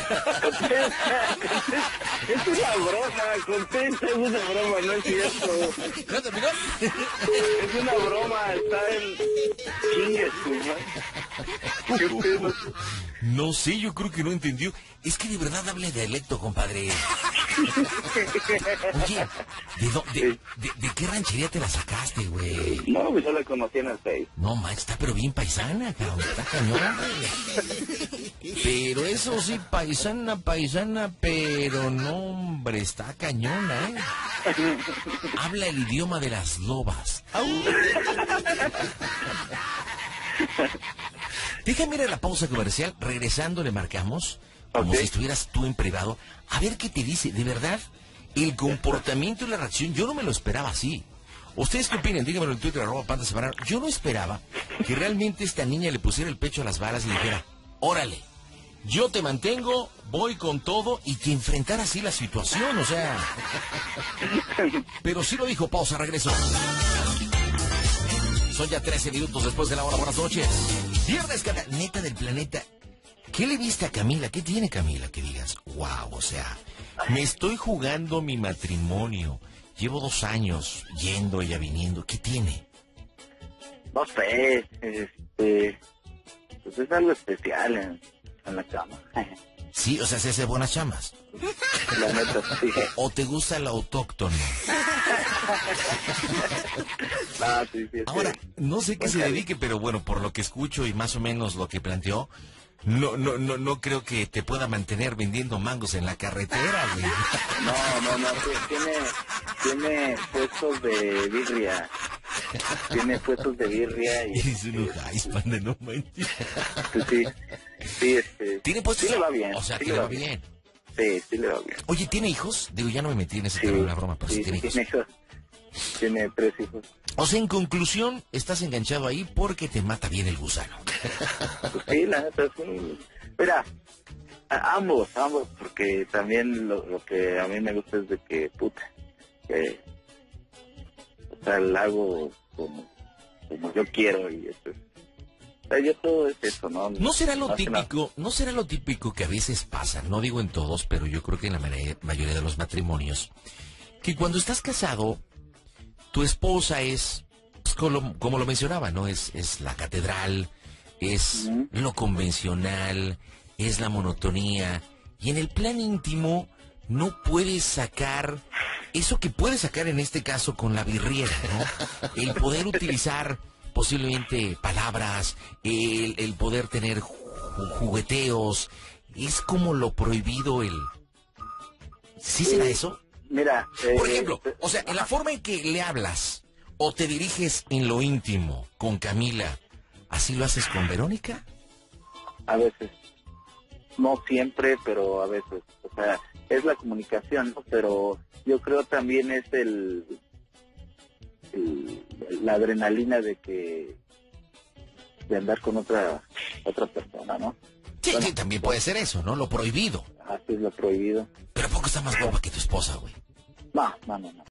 una broma, contesta, es una broma, no es cierto. ¿No terminó? Es una broma, está en chingues, ¿no? ¿Qué pedo? No sé, yo creo que no entendió. Es que de verdad habla dialecto, compadre. Oye, ¿de qué ranchería te la sacaste, güey? No, pues yo la conocí en el Face. No, manches, está pero bien paisana, cabrón. Está cañón, güey. Pero eso sí, paisana, pero no, hombre, está cañona, ¿eh? Habla el idioma de las lobas. ¡Au! Déjame ir a la pausa comercial. Regresando le marcamos, como Ok. si estuvieras tú en privado, a ver qué te dice. De verdad, el comportamiento y la reacción, yo no me lo esperaba así. ¿Ustedes qué opinan? Díganmelo en Twitter, @PandaSembrano. Yo no esperaba que realmente esta niña le pusiera el pecho a las balas y dijera, órale, yo te mantengo, voy con todo, y que enfrentara así la situación, o sea. Pero sí lo dijo. Pausa, regreso. Son ya 13 minutos después de la hora. Buenas noches. Viernes, neta del planeta. ¿Qué le viste a Camila? ¿Qué tiene Camila? Que digas, wow, o sea, me estoy jugando mi matrimonio. Llevo 2 años yendo, ella viniendo. ¿Qué tiene? No sé, pues es algo especial en la cama. Sí, o sea, se hace buenas chamas. La neta, sí. ¿O te gusta el autóctono? Ah, sí, sí, Ahora, sí. no sé qué se dedique, pero bueno, por lo que escucho y más o menos lo que planteó, no creo que te pueda mantener vendiendo mangos en la carretera, güey. No, tiene puestos de birria. Tiene puestos de birria y Es un ujais, panda, no manches. pues, sí, ¿Tiene puestos? sí le va bien. O sea, sí que le va bien. sí le va bien. Oye, ¿tiene hijos? Digo, ya no me metí en ese tema de la broma, pero sí tiene hijos. Tiene 3 hijos. O sea, en conclusión, estás enganchado ahí porque te mata bien el gusano. Pues sí, la neta, sí. Mira, ambos, porque también lo que a mí me gusta es de que, o sea, lo hago como yo quiero y eso es. O sea, yo todo es eso, ¿no? ¿No será lo típico que a veces pasa? No digo en todos, pero yo creo que en la mayoría de los matrimonios, que cuando estás casado, tu esposa es, pues, como lo mencionaba, ¿no? Es la catedral, es lo convencional, es la monotonía, y en el plan íntimo no puedes sacar eso que puedes sacar en este caso con la birriera, ¿no? El poder utilizar posiblemente palabras, el poder tener jugueteos, es como lo prohibido ¿Sí será eso? Mira, por ejemplo, o sea, en la forma en que le hablas o te diriges en lo íntimo con Camila, ¿así lo haces con Verónica? A veces. No siempre, pero a veces. O sea, es la comunicación, ¿no? Pero yo creo también es la adrenalina de andar con otra persona, ¿no? Sí, bueno, sí, también puede ser eso, ¿no? Lo prohibido. Así es lo prohibido. Pero ¿a poco está más guapa que tu esposa, güey? No.